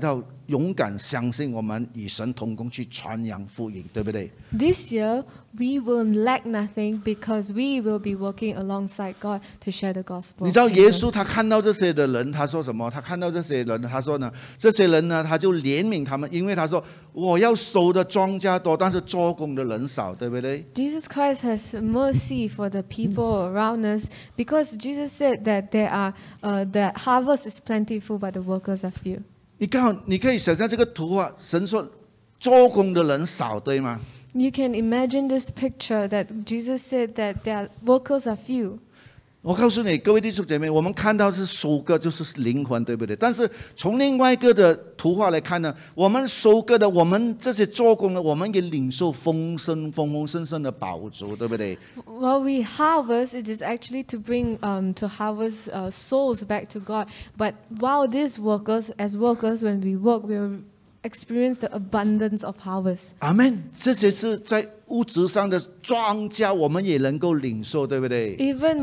勇敢相信我们与神同工去传扬福音，对不对？ This year, we will lack nothing because we will be working alongside God to share the gospel. 你知道耶稣他看到这些的人，他说什么？他看到这些人，他说呢，这些人呢，他就怜悯他们，因为他说我要收的庄稼多，但是做工的人少，对不对？ Jesus Christ has mercy for the people around us because Jesus said that the harvest is plentiful, but the workers are few. 你可以想象这个图画，神说做工的人少，对吗？ You can imagine this picture that Jesus said that their workers are few. 我告诉你，各位弟兄姐妹，我们看到是收割就是灵魂，对不对？但是从另外一个的图画来看呢，我们收割的，我们这些做工的，我们也领受丰盛的饱足，对不对？ While we harvest, it is actually to bring to harvest souls back to God. But while these workers, as workers, when we work, we will experience the abundance of harvest. 阿们，这些是在物质上的庄稼，我们也能够领受，对不对？ Even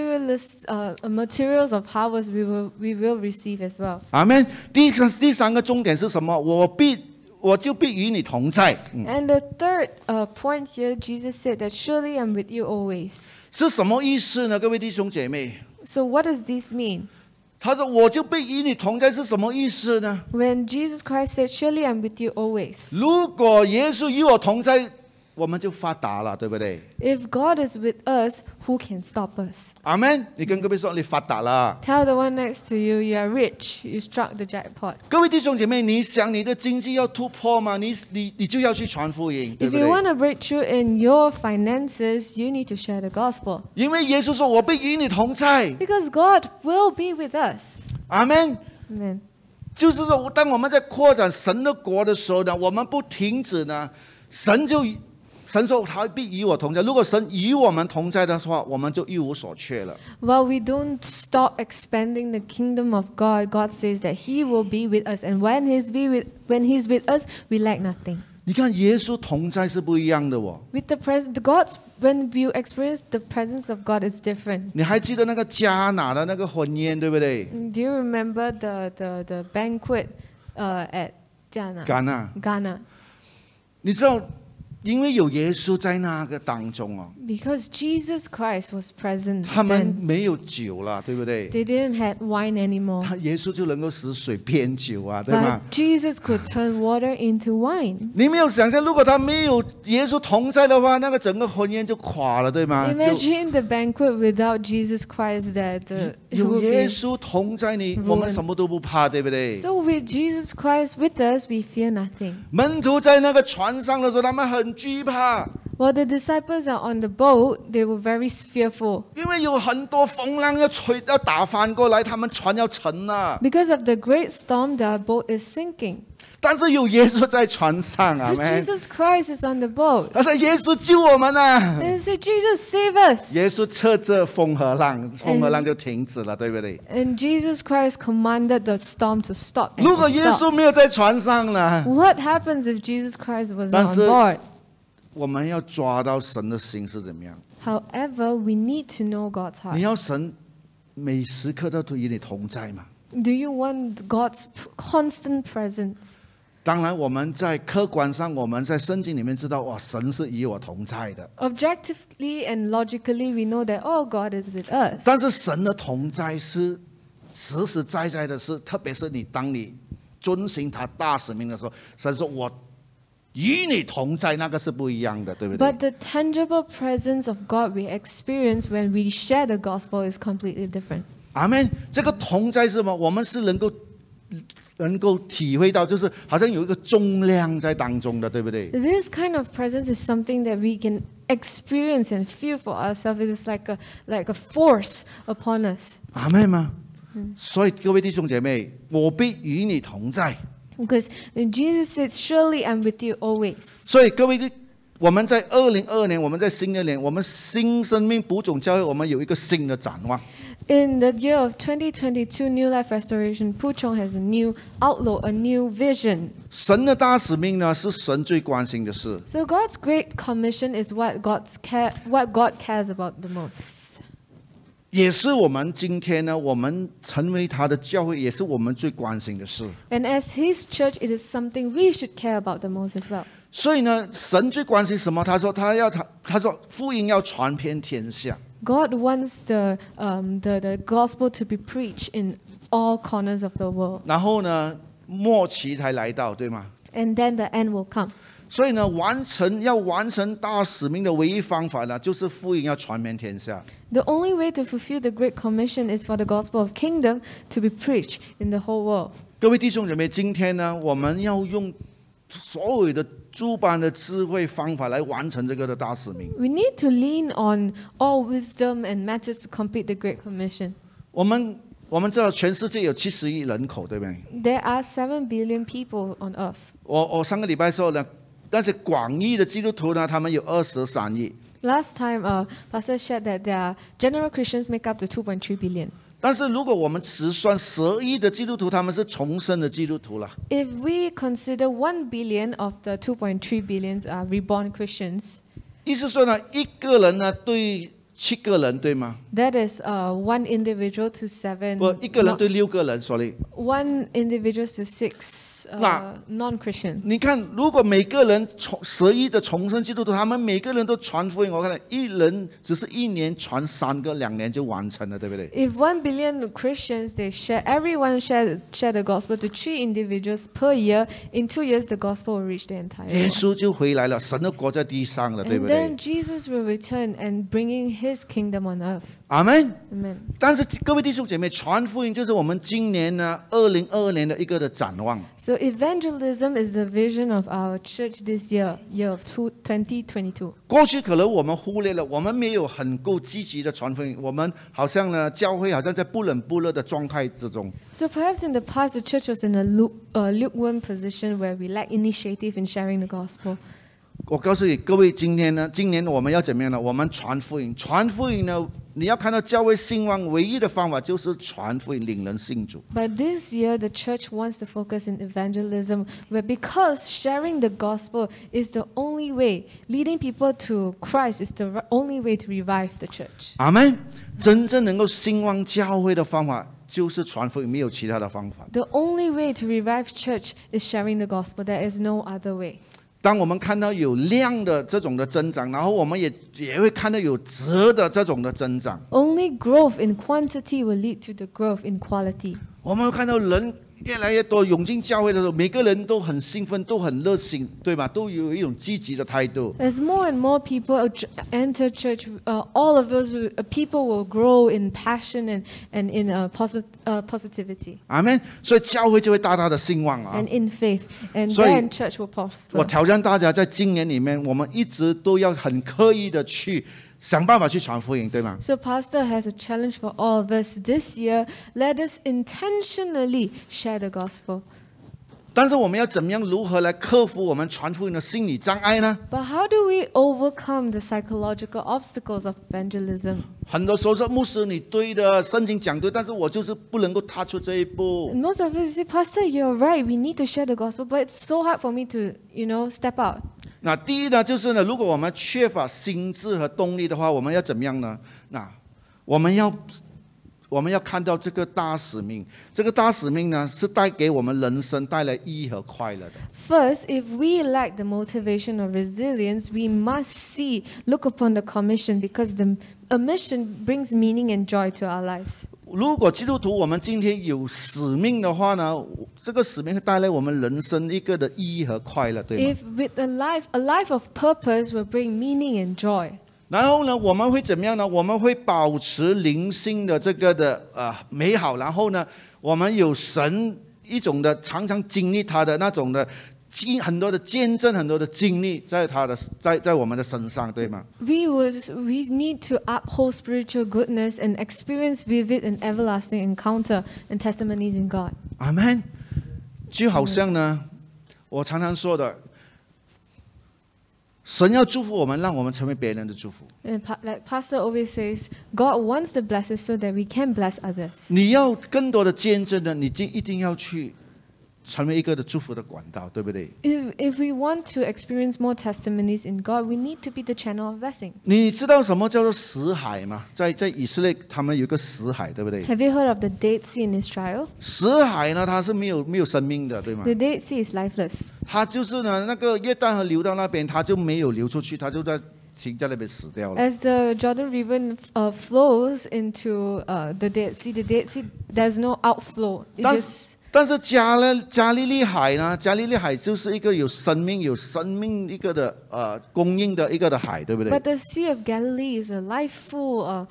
materials of harvest, we will receive as well. 阿们。第三个重点是什么？我就必与你同在。 And the third point here, Jesus said that surely I'm with you always. 是什么意思呢？各位弟兄姐妹， So what does this mean? 他说我就必与你同在是什么意思呢？ When Jesus Christ said, surely I'm with you always. 如果耶稣与我同在，我们就发达了，对不对？ If God is with us, who can stop us? 阿门！你跟隔壁说你发达了。 Tell the one next to you, you are rich. You struck the jackpot. 各位弟兄姐妹，你想你的经济要突破吗？你就要去传福音，对 If 不 you 对？ want to break through in your finances, you need to share the gospel. 因为耶稣说我必与你同在。 Because God will be with us. 阿门。 Amen. 就是说，当我们在扩展神的国的时候呢，我们不停止呢，神说他必与我同在。如果神与我们同在的话，我们就一无所缺了。 While we don't stop expanding the kingdom of God, God says that He will be with us. And when He's with us, we lack nothing. 你看耶稣同在是不一样的哦。 With when you experience the presence of God, it's different. 你还记得那个迦拿的那个婚宴，对不对？ Do you remember the banquet at Ghana? 迦拿， Ghana. 你知道，因为有耶稣在那个当中哦， Because Jesus Christ was present 他们 then. 没有酒了，对不对？ They didn't have wine anymore. 耶稣就能够使水变酒啊，对吗 But？Jesus could turn water into wine. 你没有想象，如果他没有耶稣同在的话，那个整个婚宴就垮了，对吗？就 Imagine the banquet without Jesus Christ that it 有 would 耶 be. 稣同在你，我们什么都不怕，对不对？ So with Jesus Christ with us, we fear nothing. 门徒在那个船上的时候，他们很惧怕， While the disciples are on the boat, they were very fearful 因为有很多风浪要打翻过来，他们船要沉了。 because of the great storm. Their boat is sinking. 但是有耶稣在船上啊， But Jesus Christ is on the boat. 他说：“耶稣救我们啊！” And they say, Jesus, save us. 耶稣斥责风和浪，风和浪就停止了，对不对？ And Jesus Christ commanded the storm to stop. And 如果 it 耶 stopped. 稣没有在船上呢？ What happens if Jesus Christ was not 但 on 是 board? 我们要抓到神的心是怎么样？ However, we need to know God's 你 heart. 要神每时刻都与你同在嘛？ Do you want God's constant presence? 当然，我们在客观上，我们在圣经里面知道，哇，神是与我同在的。 Objectively and logically, we know that, oh, God is with us. 但是神的同在是实实在在的是，特别是当你遵行他大使命的时候，神说我与你同在，那个是不一样的，对不对？ But the tangible presence of God we experience when we share the gospel is completely different. 阿门。这个同在是什么？我们是能够体会到，就是好像有一个重量在当中的，对不对？ This kind of presence is something that we can experience and feel for ourselves. It is like a force upon us. 阿门吗？所以各位弟兄姐妹，我必与你同在。 Because Jesus said, surely I'm with you always. 所以各位，我们在2022年，我们在新的年，我们新生命补种教会，我们有一个新的展望。 In the year of 2022, New Life Restoration, Puchong has a new outlook, a new vision. 神的大使命呢，是神最关心的事。 So God's great commission is what God cares about the most. 也是我们今天呢，我们成为他的教会，也是我们最关心的事。 And as His church, it is something we should care about the most as well. 所以呢，神最关心什么？他说福音要传遍天下。 God wants the gospel to be preached in all corners of the world. 然后呢，末期才来到，对吗？ And then the end will come. 所以呢，要完成大使命的唯一方法呢，就是福音要传遍天下。 The only way to fulfill the Great Commission is for the gospel of kingdom to be preached in the whole world. 各位弟兄姐妹，今天呢，我们要用所有的诸般的智慧方法来完成这个的大使命。 We need to lean on all wisdom and methods to complete the Great Commission. 我们知道全世界有70亿人口，对不对？ There are 7 billion people on earth. 我上个礼拜说呢，但是广义的基督徒呢，他们有23亿。 Last time, Pastor shared that their general Christians make up to 2.3 billion. 但是如果我们只算12亿的基督徒，他们是重生的基督徒了。 If we consider 1 billion of the 2.3 billions are reborn Christians, 意思说呢，一个人呢对7个人，对吗？ that is 1 individual to 7. 不，一个人对6个人，所以 1 individual to 6 那 non-Christians. 你看，如果每个人10亿的重生基督徒，他们每个人都传福音，我看一人只是1年传3个，2年就完成了，对不对？ If 1 billion Christians, everyone share the gospel to 3 individuals per year. In 2 years, the gospel will reach the entire 耶 world. 稣就回来了，神的国在地上了，对 And 不 then 对？ Jesus will return and bringing His kingdom on earth. 阿门。 Amen. 但是各位弟兄姐妹，传福音就是我们今年呢2022年的一个的展望。 So evangelism is the vision of our church this year of 2022. 过去可能我们忽略了，我们没有很够积极的传福音，我们好像呢教会好像在不冷不热的状态之中。 So perhaps in the past, the church was in a lukewarm position where we lack initiative in sharing the gospel. 我告诉你，各位，今年我们要怎么样呢？我们传福音，传福音呢，你要看到教会兴旺唯一的方法就是传福音，领人信主。 But this year, the church wants to focus in evangelism, where because sharing the gospel is the only way, leading people to Christ is the only way to revive the church. 阿门。真正能够兴旺教会的方法就是传福音，没有其他的方法。 The only way to revive church is sharing the gospel. There is no other way. 当我们看到有量的这种的增长，然后我们也会看到有质的这种的增长。 Only growth in quantity will lead to the growth in quality. 我们会看到人越来越多涌进教会的时候，每个人都很兴奋，都很热心，对吧？都有一种积极的态度。 As more and more people enter church, all of us people will grow in passion and in positivity 阿门。所以教会就会大大的兴旺啊！ and in faith, and 所以 then church will 我 prosper. 挑战大家，在今年里面，我们一直都要很刻意的去想办法去传福音，对吗？ So Pastor has a challenge for all of us this year. Let us intentionally share the gospel. 但是我们要怎么样如何来克服我们传福音的心理障碍呢？ But how do we overcome the psychological obstacles of evangelism? 很多时候说牧师你对的，圣经讲对，但是我就是不能够踏出这一步。 And most of us say, Pastor, you're right. We need to share the gospel, but it's so hard for me to, step out. 那第一呢，就是呢，如果我们缺乏心智和动力的话，我们要怎么样呢？那我们要看到这个大使命，这个大使命呢，是带给我们人生带来意义和快乐的。 First, if we lack the motivation or resilience, we must look upon the commission, because a mission brings meaning and joy to our lives. 如果基督徒我们今天有使命的话呢，这个使命会带来我们人生一个的意义和快乐，对吗？ If with a life of purpose will bring meaning and joy. 然后呢，我们会怎么样呢？我们会保持灵性的这个的美好，然后呢，我们有神一种的常常经历他的那种的很多的见证，很多的经历在我们的身上，对吗？ We need to uphold spiritual goodness and experience vivid and everlasting encounter and testimonies in God. 阿门。就好像呢，我常常说的，神要祝福我们，让我们成为别人的祝福。 And like Pastor always says, God wants to bless us so that we can bless others. 你要更多的见证呢，你就一定要去成为一个的祝福的管道，对不对？ If we want to experience more testimonies in God, we need to be the channel of blessing. 你知道什么叫做死海吗？在以色列，他们有一个死海，对不对？ Have you heard of the Dead Sea in Israel? 死海呢，它是没有生命的，对吗？ The Dead Sea is lifeless. 它就是呢，那个约旦河流到那边，它就没有流出去，它就停在那边死掉了。 As the Jordan River flows into the Dead Sea, there's no outflow. It 但 just 但是加利利海呢？加利利海就是一个有生命一个的供应的一个的海，对不对？ But the Sea of Galilee is a life-full,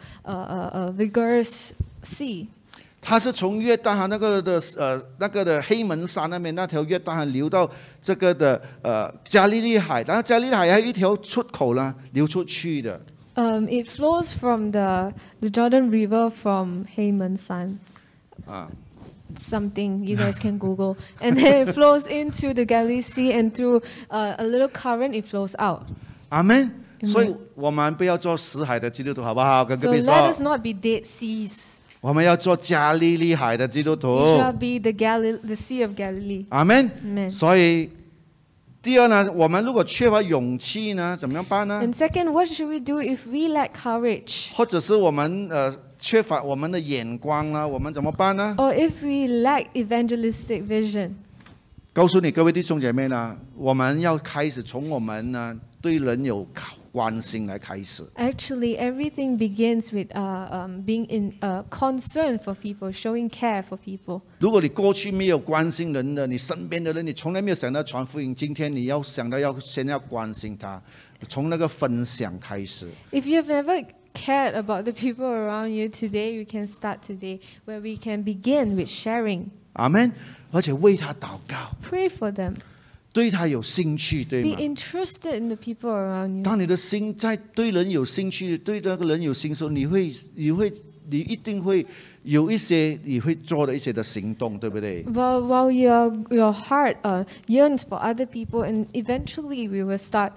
vigorous sea. 它是从约旦河那个的黑门山那边那条约旦河流到这个的加利利海，然后加利利海还有一条出口呢，流出去的。 It flows from the Jordan River from Heymansan. 啊， Something you guys can Google, and then it flows into the Galilee Sea, and through a little current, it flows out. 阿门。所以我们不要做死海的基督徒，好不好？跟 So 隔壁 let us 说， not be Dead Seas. 我们要做加利利海的基督徒。 We shall be the Sea of Galilee. 阿门。 Amen. 所以第二呢，我们如果缺乏勇气呢，怎么样办呢？ And second, what should we do if we lack courage, 或者是我们缺乏我们的眼光呢，我们怎么办呢？ or if we lack evangelistic vision? 告诉你各位弟兄姐妹呢，我们要开始从我们呢对人有关心来开始。 Actually, everything begins with being in concern for people, showing care for people. 如果你过去没有关心人的，你身边的人，你从来没有想到传福音，今天你要想到先要关心他，从那个分享开始。 If you've never cared about the people around you, today you can start today, where we can begin with sharing. 阿门。而且为他祷告， Pray for them. 对他有兴趣，对 Be 吗？ interested in the people around you. 当你的心在对人有兴趣，对那个人有心的时候，你一定会有一些你会做的一些的行动，对不对？ While your heart yearns for other people, and eventually we will start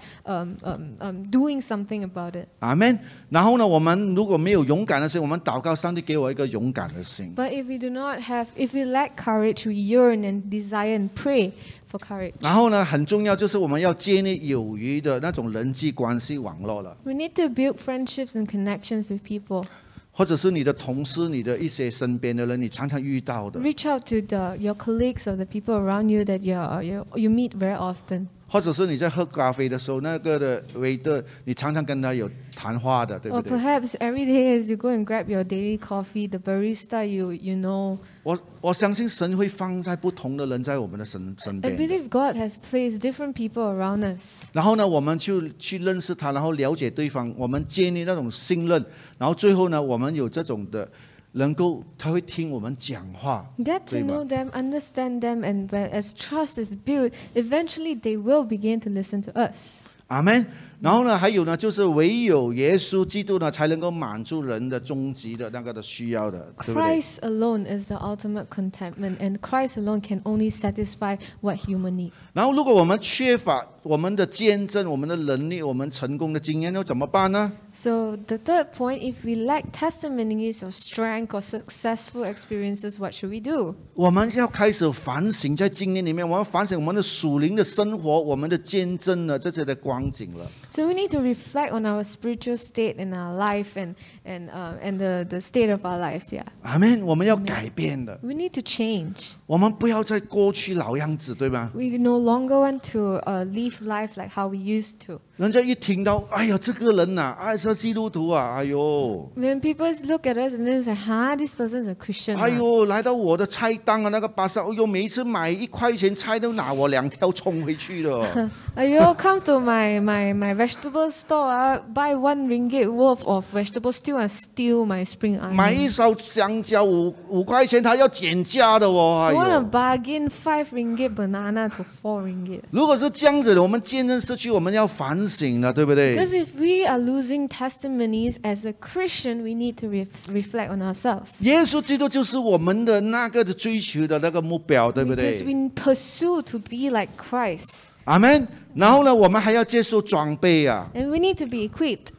doing something about it. 阿门。然后呢，我们如果没有勇敢的心，我们祷告，上帝给我一个勇敢的心。 But if we lack courage, we yearn and desire and pray for courage. 然后呢，很重要就是我们要建立有余的那种人际关系网络了， We need to build friendships and connections with people. 或者是你的同事、你的一些身边的人，你常常遇到的， Reach out to your colleagues or the people around you that you meet very often. 或者是你在喝咖啡的时候，那个的waiter，你常常跟他有谈话的，对 Or 不对？ perhaps every day as you go and grab your daily coffee, the barista you know. 我相信神会放在不同的人在我们的身 I 边。 believe God has placed different people around us. 然后呢，我们就去认识他，然后了解对方，我们建立那种信任，然后最后呢，我们有这种的，能够他会听我们讲话， Get to 对吧？ know them, understand them, and as trust is built, eventually they will begin to listen to us. 阿门。然后呢，还有呢，就是唯有耶稣基督呢，才能够满足人的终极的那个的需要的，对不对？ Christ alone is the ultimate contentment, and Christ alone can only satisfy what human need. 然后，如果我们缺乏我们的见证、我们的能力、我们成功的经验，要怎么办呢？ So the third point, if we lack testimonies of strength or successful experiences, what should we do? 我们要开始反省，在经验里面，我们反省我们的属灵的生活、我们的见证呢这些的光景了。 So we need to reflect on our spiritual state in our life and the state of our lives. Yeah, 阿门。我们要改变的， we need to change. 我们不要再过去老样子，对吧？ We no longer want to live life like how we used to. 人家一听到，哎呀，这个人呐、啊，是基督徒啊，哎呦， When people look at us and they say, "Huh, this person is a Christian." 哎呦，来到我的菜档啊，那个巴萨，哎呦，每一次买1块钱菜都拿我2条冲回去的。 You come to my vegetable store, buy 1 ringgit worth of vegetable stew and steal my spring 买 onion. 一勺香蕉五块钱，他要减价的哦，哎 You want to 呦。 bargain 5 ringgit banana to 4 ringgit. 如果是这样子的，我们见证失去，我们要反省了，对不对？ Because if we are losing testimonies as a Christian, we need to reflect on ourselves. 耶稣基督就是我们的那个追求的那个目标，对不 Because 对？ we pursue to be like Christ. 阿门。然后呢，我们还要接受装备啊。 And we need to be equipped.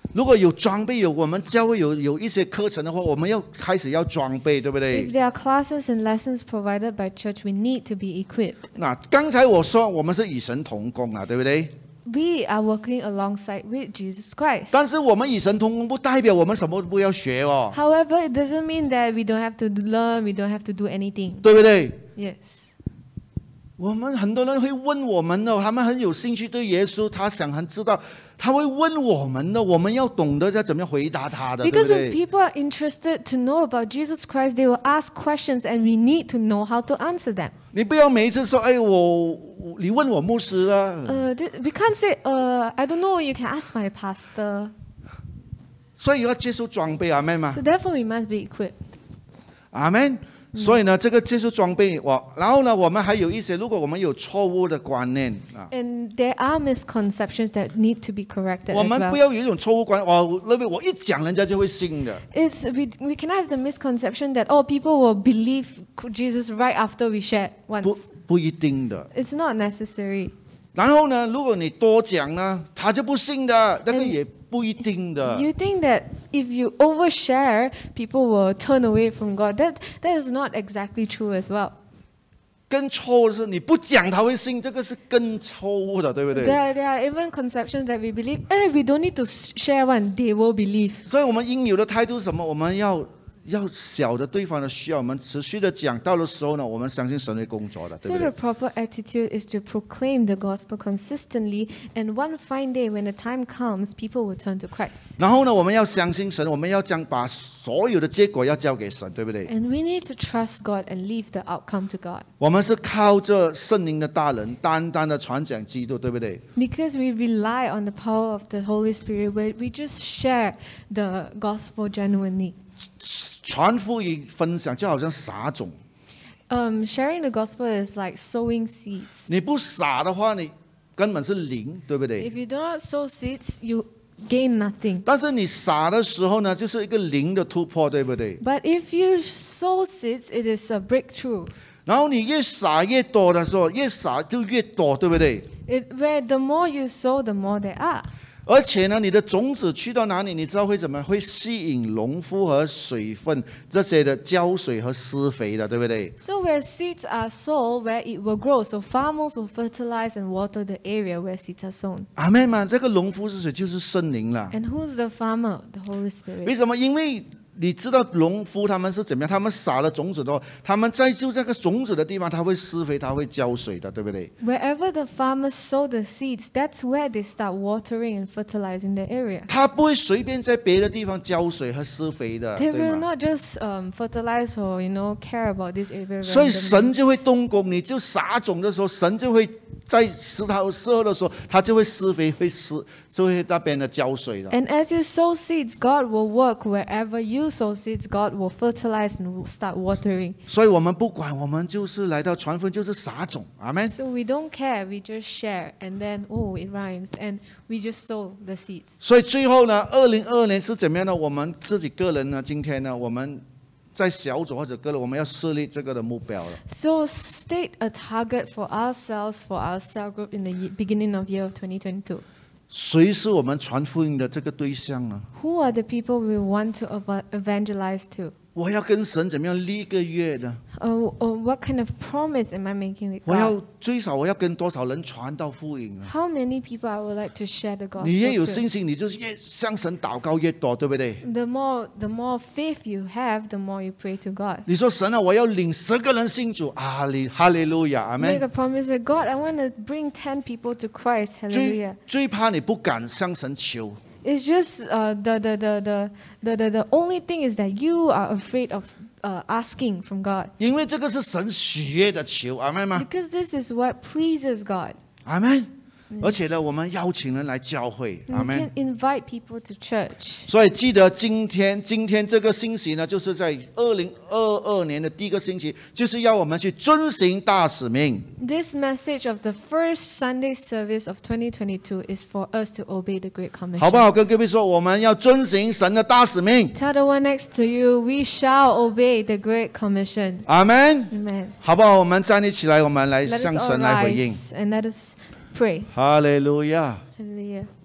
如果有装备，我们教会有一些课程的话，我们要开始要装备，对不对 If？there are classes and lessons provided by church, we need to be equipped. 那刚才我说我们是与神同工啊，对不对？ We are working alongside with Jesus Christ. 但是我们与神同工不代表我们什么都不要学哦， However, it doesn't mean that we don't have to learn, we don't have to do anything. 对不对？ Yes. 我们很多人会问我们哦，他们很有兴趣对耶稣，他想很知道，他会问我们的，我们要懂得要怎么样回答他的，对不 Because when 对？ people are interested to know about Jesus Christ, they will ask questions and we need to know how to answer them. 你不要每一次说，哎，你问我牧师啦， We can't say, I don't know, you can ask my pastor. 所以要接受装备，阿门吗？ So therefore, we must be equipped. 阿门。所以呢，这个接受装备，然后呢，我们还有一些，如果我们有错误的观念啊， And there are misconceptions that need to be corrected 我 as 们不 well. 要有一种错误观念，认为我一讲人家就会信的。 We cannot have the misconception that, people will believe Jesus right after we share 不 once. 不一定的。 It's not necessary. 然后呢，如果你多讲呢，他就不信的，那个 And 也不一定的。 You think that if you overshare, people will turn away from God. That is not exactly true as well. 更错误的是，你不讲他会信，这个是更错误的，对不对？ There are even conceptions that we believe, we don't need to share one, they will believe. 所以我们应有的态度是什么？我们要晓得对方的需要，我们持续的讲，到的时候呢，我们相信神会工作的，对 So 不 the 对？ proper attitude is to proclaim the gospel consistently, and one fine day when the time comes, people will turn to Christ. 然后呢，我们要相信神，我们要把所有的结果要交给神，对不对？ And we need to trust God and leave the outcome to God. 我们是靠着圣灵的大能，单单的传讲基督，对不对？ Because we rely on the power of the Holy Spirit, where we just share the gospel genuinely. 传福音分享就好像撒种， Sharing the gospel is like sowing seeds. 你不撒的话，你根本是零，对不对？ If you do not sow seeds, you gain nothing. 但是你撒的时候呢，就是一个零的突破，对不对？ But if you sow seeds, it is a breakthrough. 然后你越撒越多的时候，越撒就越多，对不对？ Where the more you sow, the more there are. 而且呢，你的种子去到哪里，你知道会怎么？会吸引农夫和水分这些的浇水和施肥的，对不对？ So where seeds are sown, where it will grow. So farmers will fertilize and water the area where seeds are sown. 阿妹嘛，这个农夫是谁？就是圣灵啦。 And who's the farmer? The Holy 为 Spirit. 什么？因为你知道农夫他们是怎么样？他们撒了种子的话，他们在就这个种子的地方，他会施肥，他会浇水的，对不对？ Wherever the farmers sow the seeds, that's where they start watering and fertilizing the area. 他不会随便在别的地方浇水和施肥的， They 对 will 吗？ not just fertilize or care about this area. 所以 randomly. 神就会动工，你就撒种的时候，神就会在时候的时候，他就会施肥，就会那边的浇水的。 And as you sow seeds, God will work wherever you sow seeds. God will fertilize and will start watering. 所以我们不管，我们就是来到传福音，就是撒种，阿门。 So we don't care. We just share, and then it rhymes, and we just sow the seeds. 所以最后呢，2022年是怎么样呢？我们自己个人呢，今天呢，我们在小组或者个人，我们要设立这个的目标了。 So state a target for ourselves, for our cell group in the beginning of year of 2022. 谁是我们传福音的这个对象呢？ Who are the people we want to evangelize to? 我要跟神怎么样立一个约呢？ What kind of promise am I making with 我要 God? 最少我要跟多少人传到福音呢？ How many people I would like to share the 你越有 gospel 信 to? 心，你就是越向神祷告越多，对不对？ The more faith you have, the more you pray to God. 你说神啊，我要领10个人信主，哈利路亚，阿 Make 门 a。promise that God, I want to bring 10 people to Christ. 最 Hallelujah. 最怕你不敢向神求， It's just the only thing is that you are afraid of asking from God, 因为这个是神喜悦的求，阿门吗？ because this is what pleases God. 阿门。而且呢，我们邀请人来教会， We 阿门 can。invite people to church. 所以记得今天这个星期呢，就是在2022年的第一个星期，就是要我们去遵行大使命。 This message of the first Sunday service of 2022 is for us to obey the Great 好 Commission. 不好？跟各位说，我们要遵行神的大使命。 Tell the one next to you, we shall obey the Great Commission. 阿门。 Amen. 好不好？我们站立起来，我们来 Let us 向 all 神来回应。 rise and let us pray. 哈利路亚。 Hallelujah.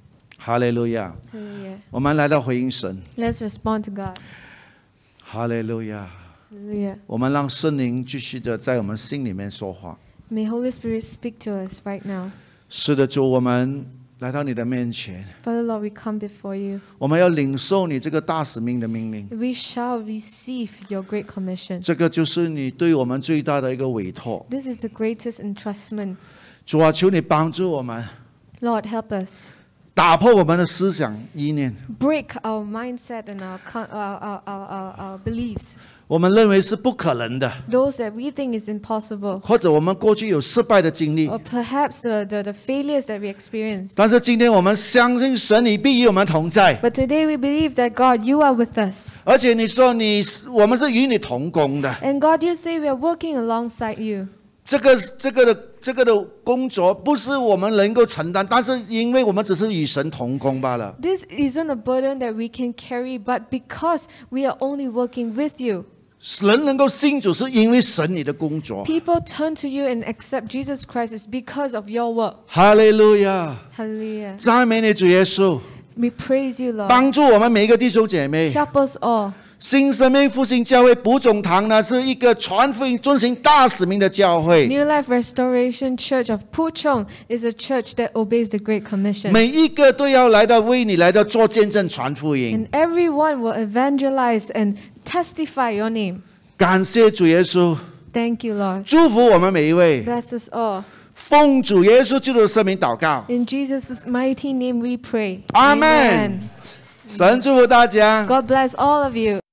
哈利路亚！ Hallelujah. 我们来到回应神， Let's respond to God. 哈利路亚！ Hallelujah. 我们让圣灵继续的在我们心里面说话。 May Holy Spirit speak to us right now. 是的，主，我们来到你的面前， Father Lord, we come before you. 我们要领受你这个大使命的命令。 We shall receive your great commission. 这个就是你对我们最大的一个委托。 This is the greatest entrustment. 主啊，求你帮助我们， Lord, help us. 打破我们的思想意念。 Break our mindset and our beliefs. 我们认为是不可能的， Those that we think is impossible. 或者我们过去有失败的经历。 Or perhaps the failures that we experienced. 但是今天我们相信神，你必与我们同在。 But today we believe that God, you are with us. 而且你说我们是与你同工的。 And God, you say we are working alongside you. 这个的工作不是我们能够承担，但是因为我们只是与神同工罢了。 This isn't a burden that we can carry, but because we are only working with you. 人能够信主，是因为神你的工作。 People turn to you and accept Jesus Christ is because of your work. 哈利路亚！ Hallelujah. 赞美你主耶稣， We praise you, Lord. 帮助我们每一个弟兄姐妹。 Help us all. 新生命复兴教会卜种堂呢，是一个传福音、遵行大使命的教会。 New Life Restoration Church of Puchong is a church that obeys the Great Commission. 每一个都要来到为你来到做见证、传福音。 And everyone will evangelize and testify your name. 感谢主耶稣， Thank you, Lord. 祝福我们每一位。 Bless us all. 奉主耶稣基督的圣名祷告， In Jesus' mighty name we pray. Amen. 神祝福大家。 God bless all of you.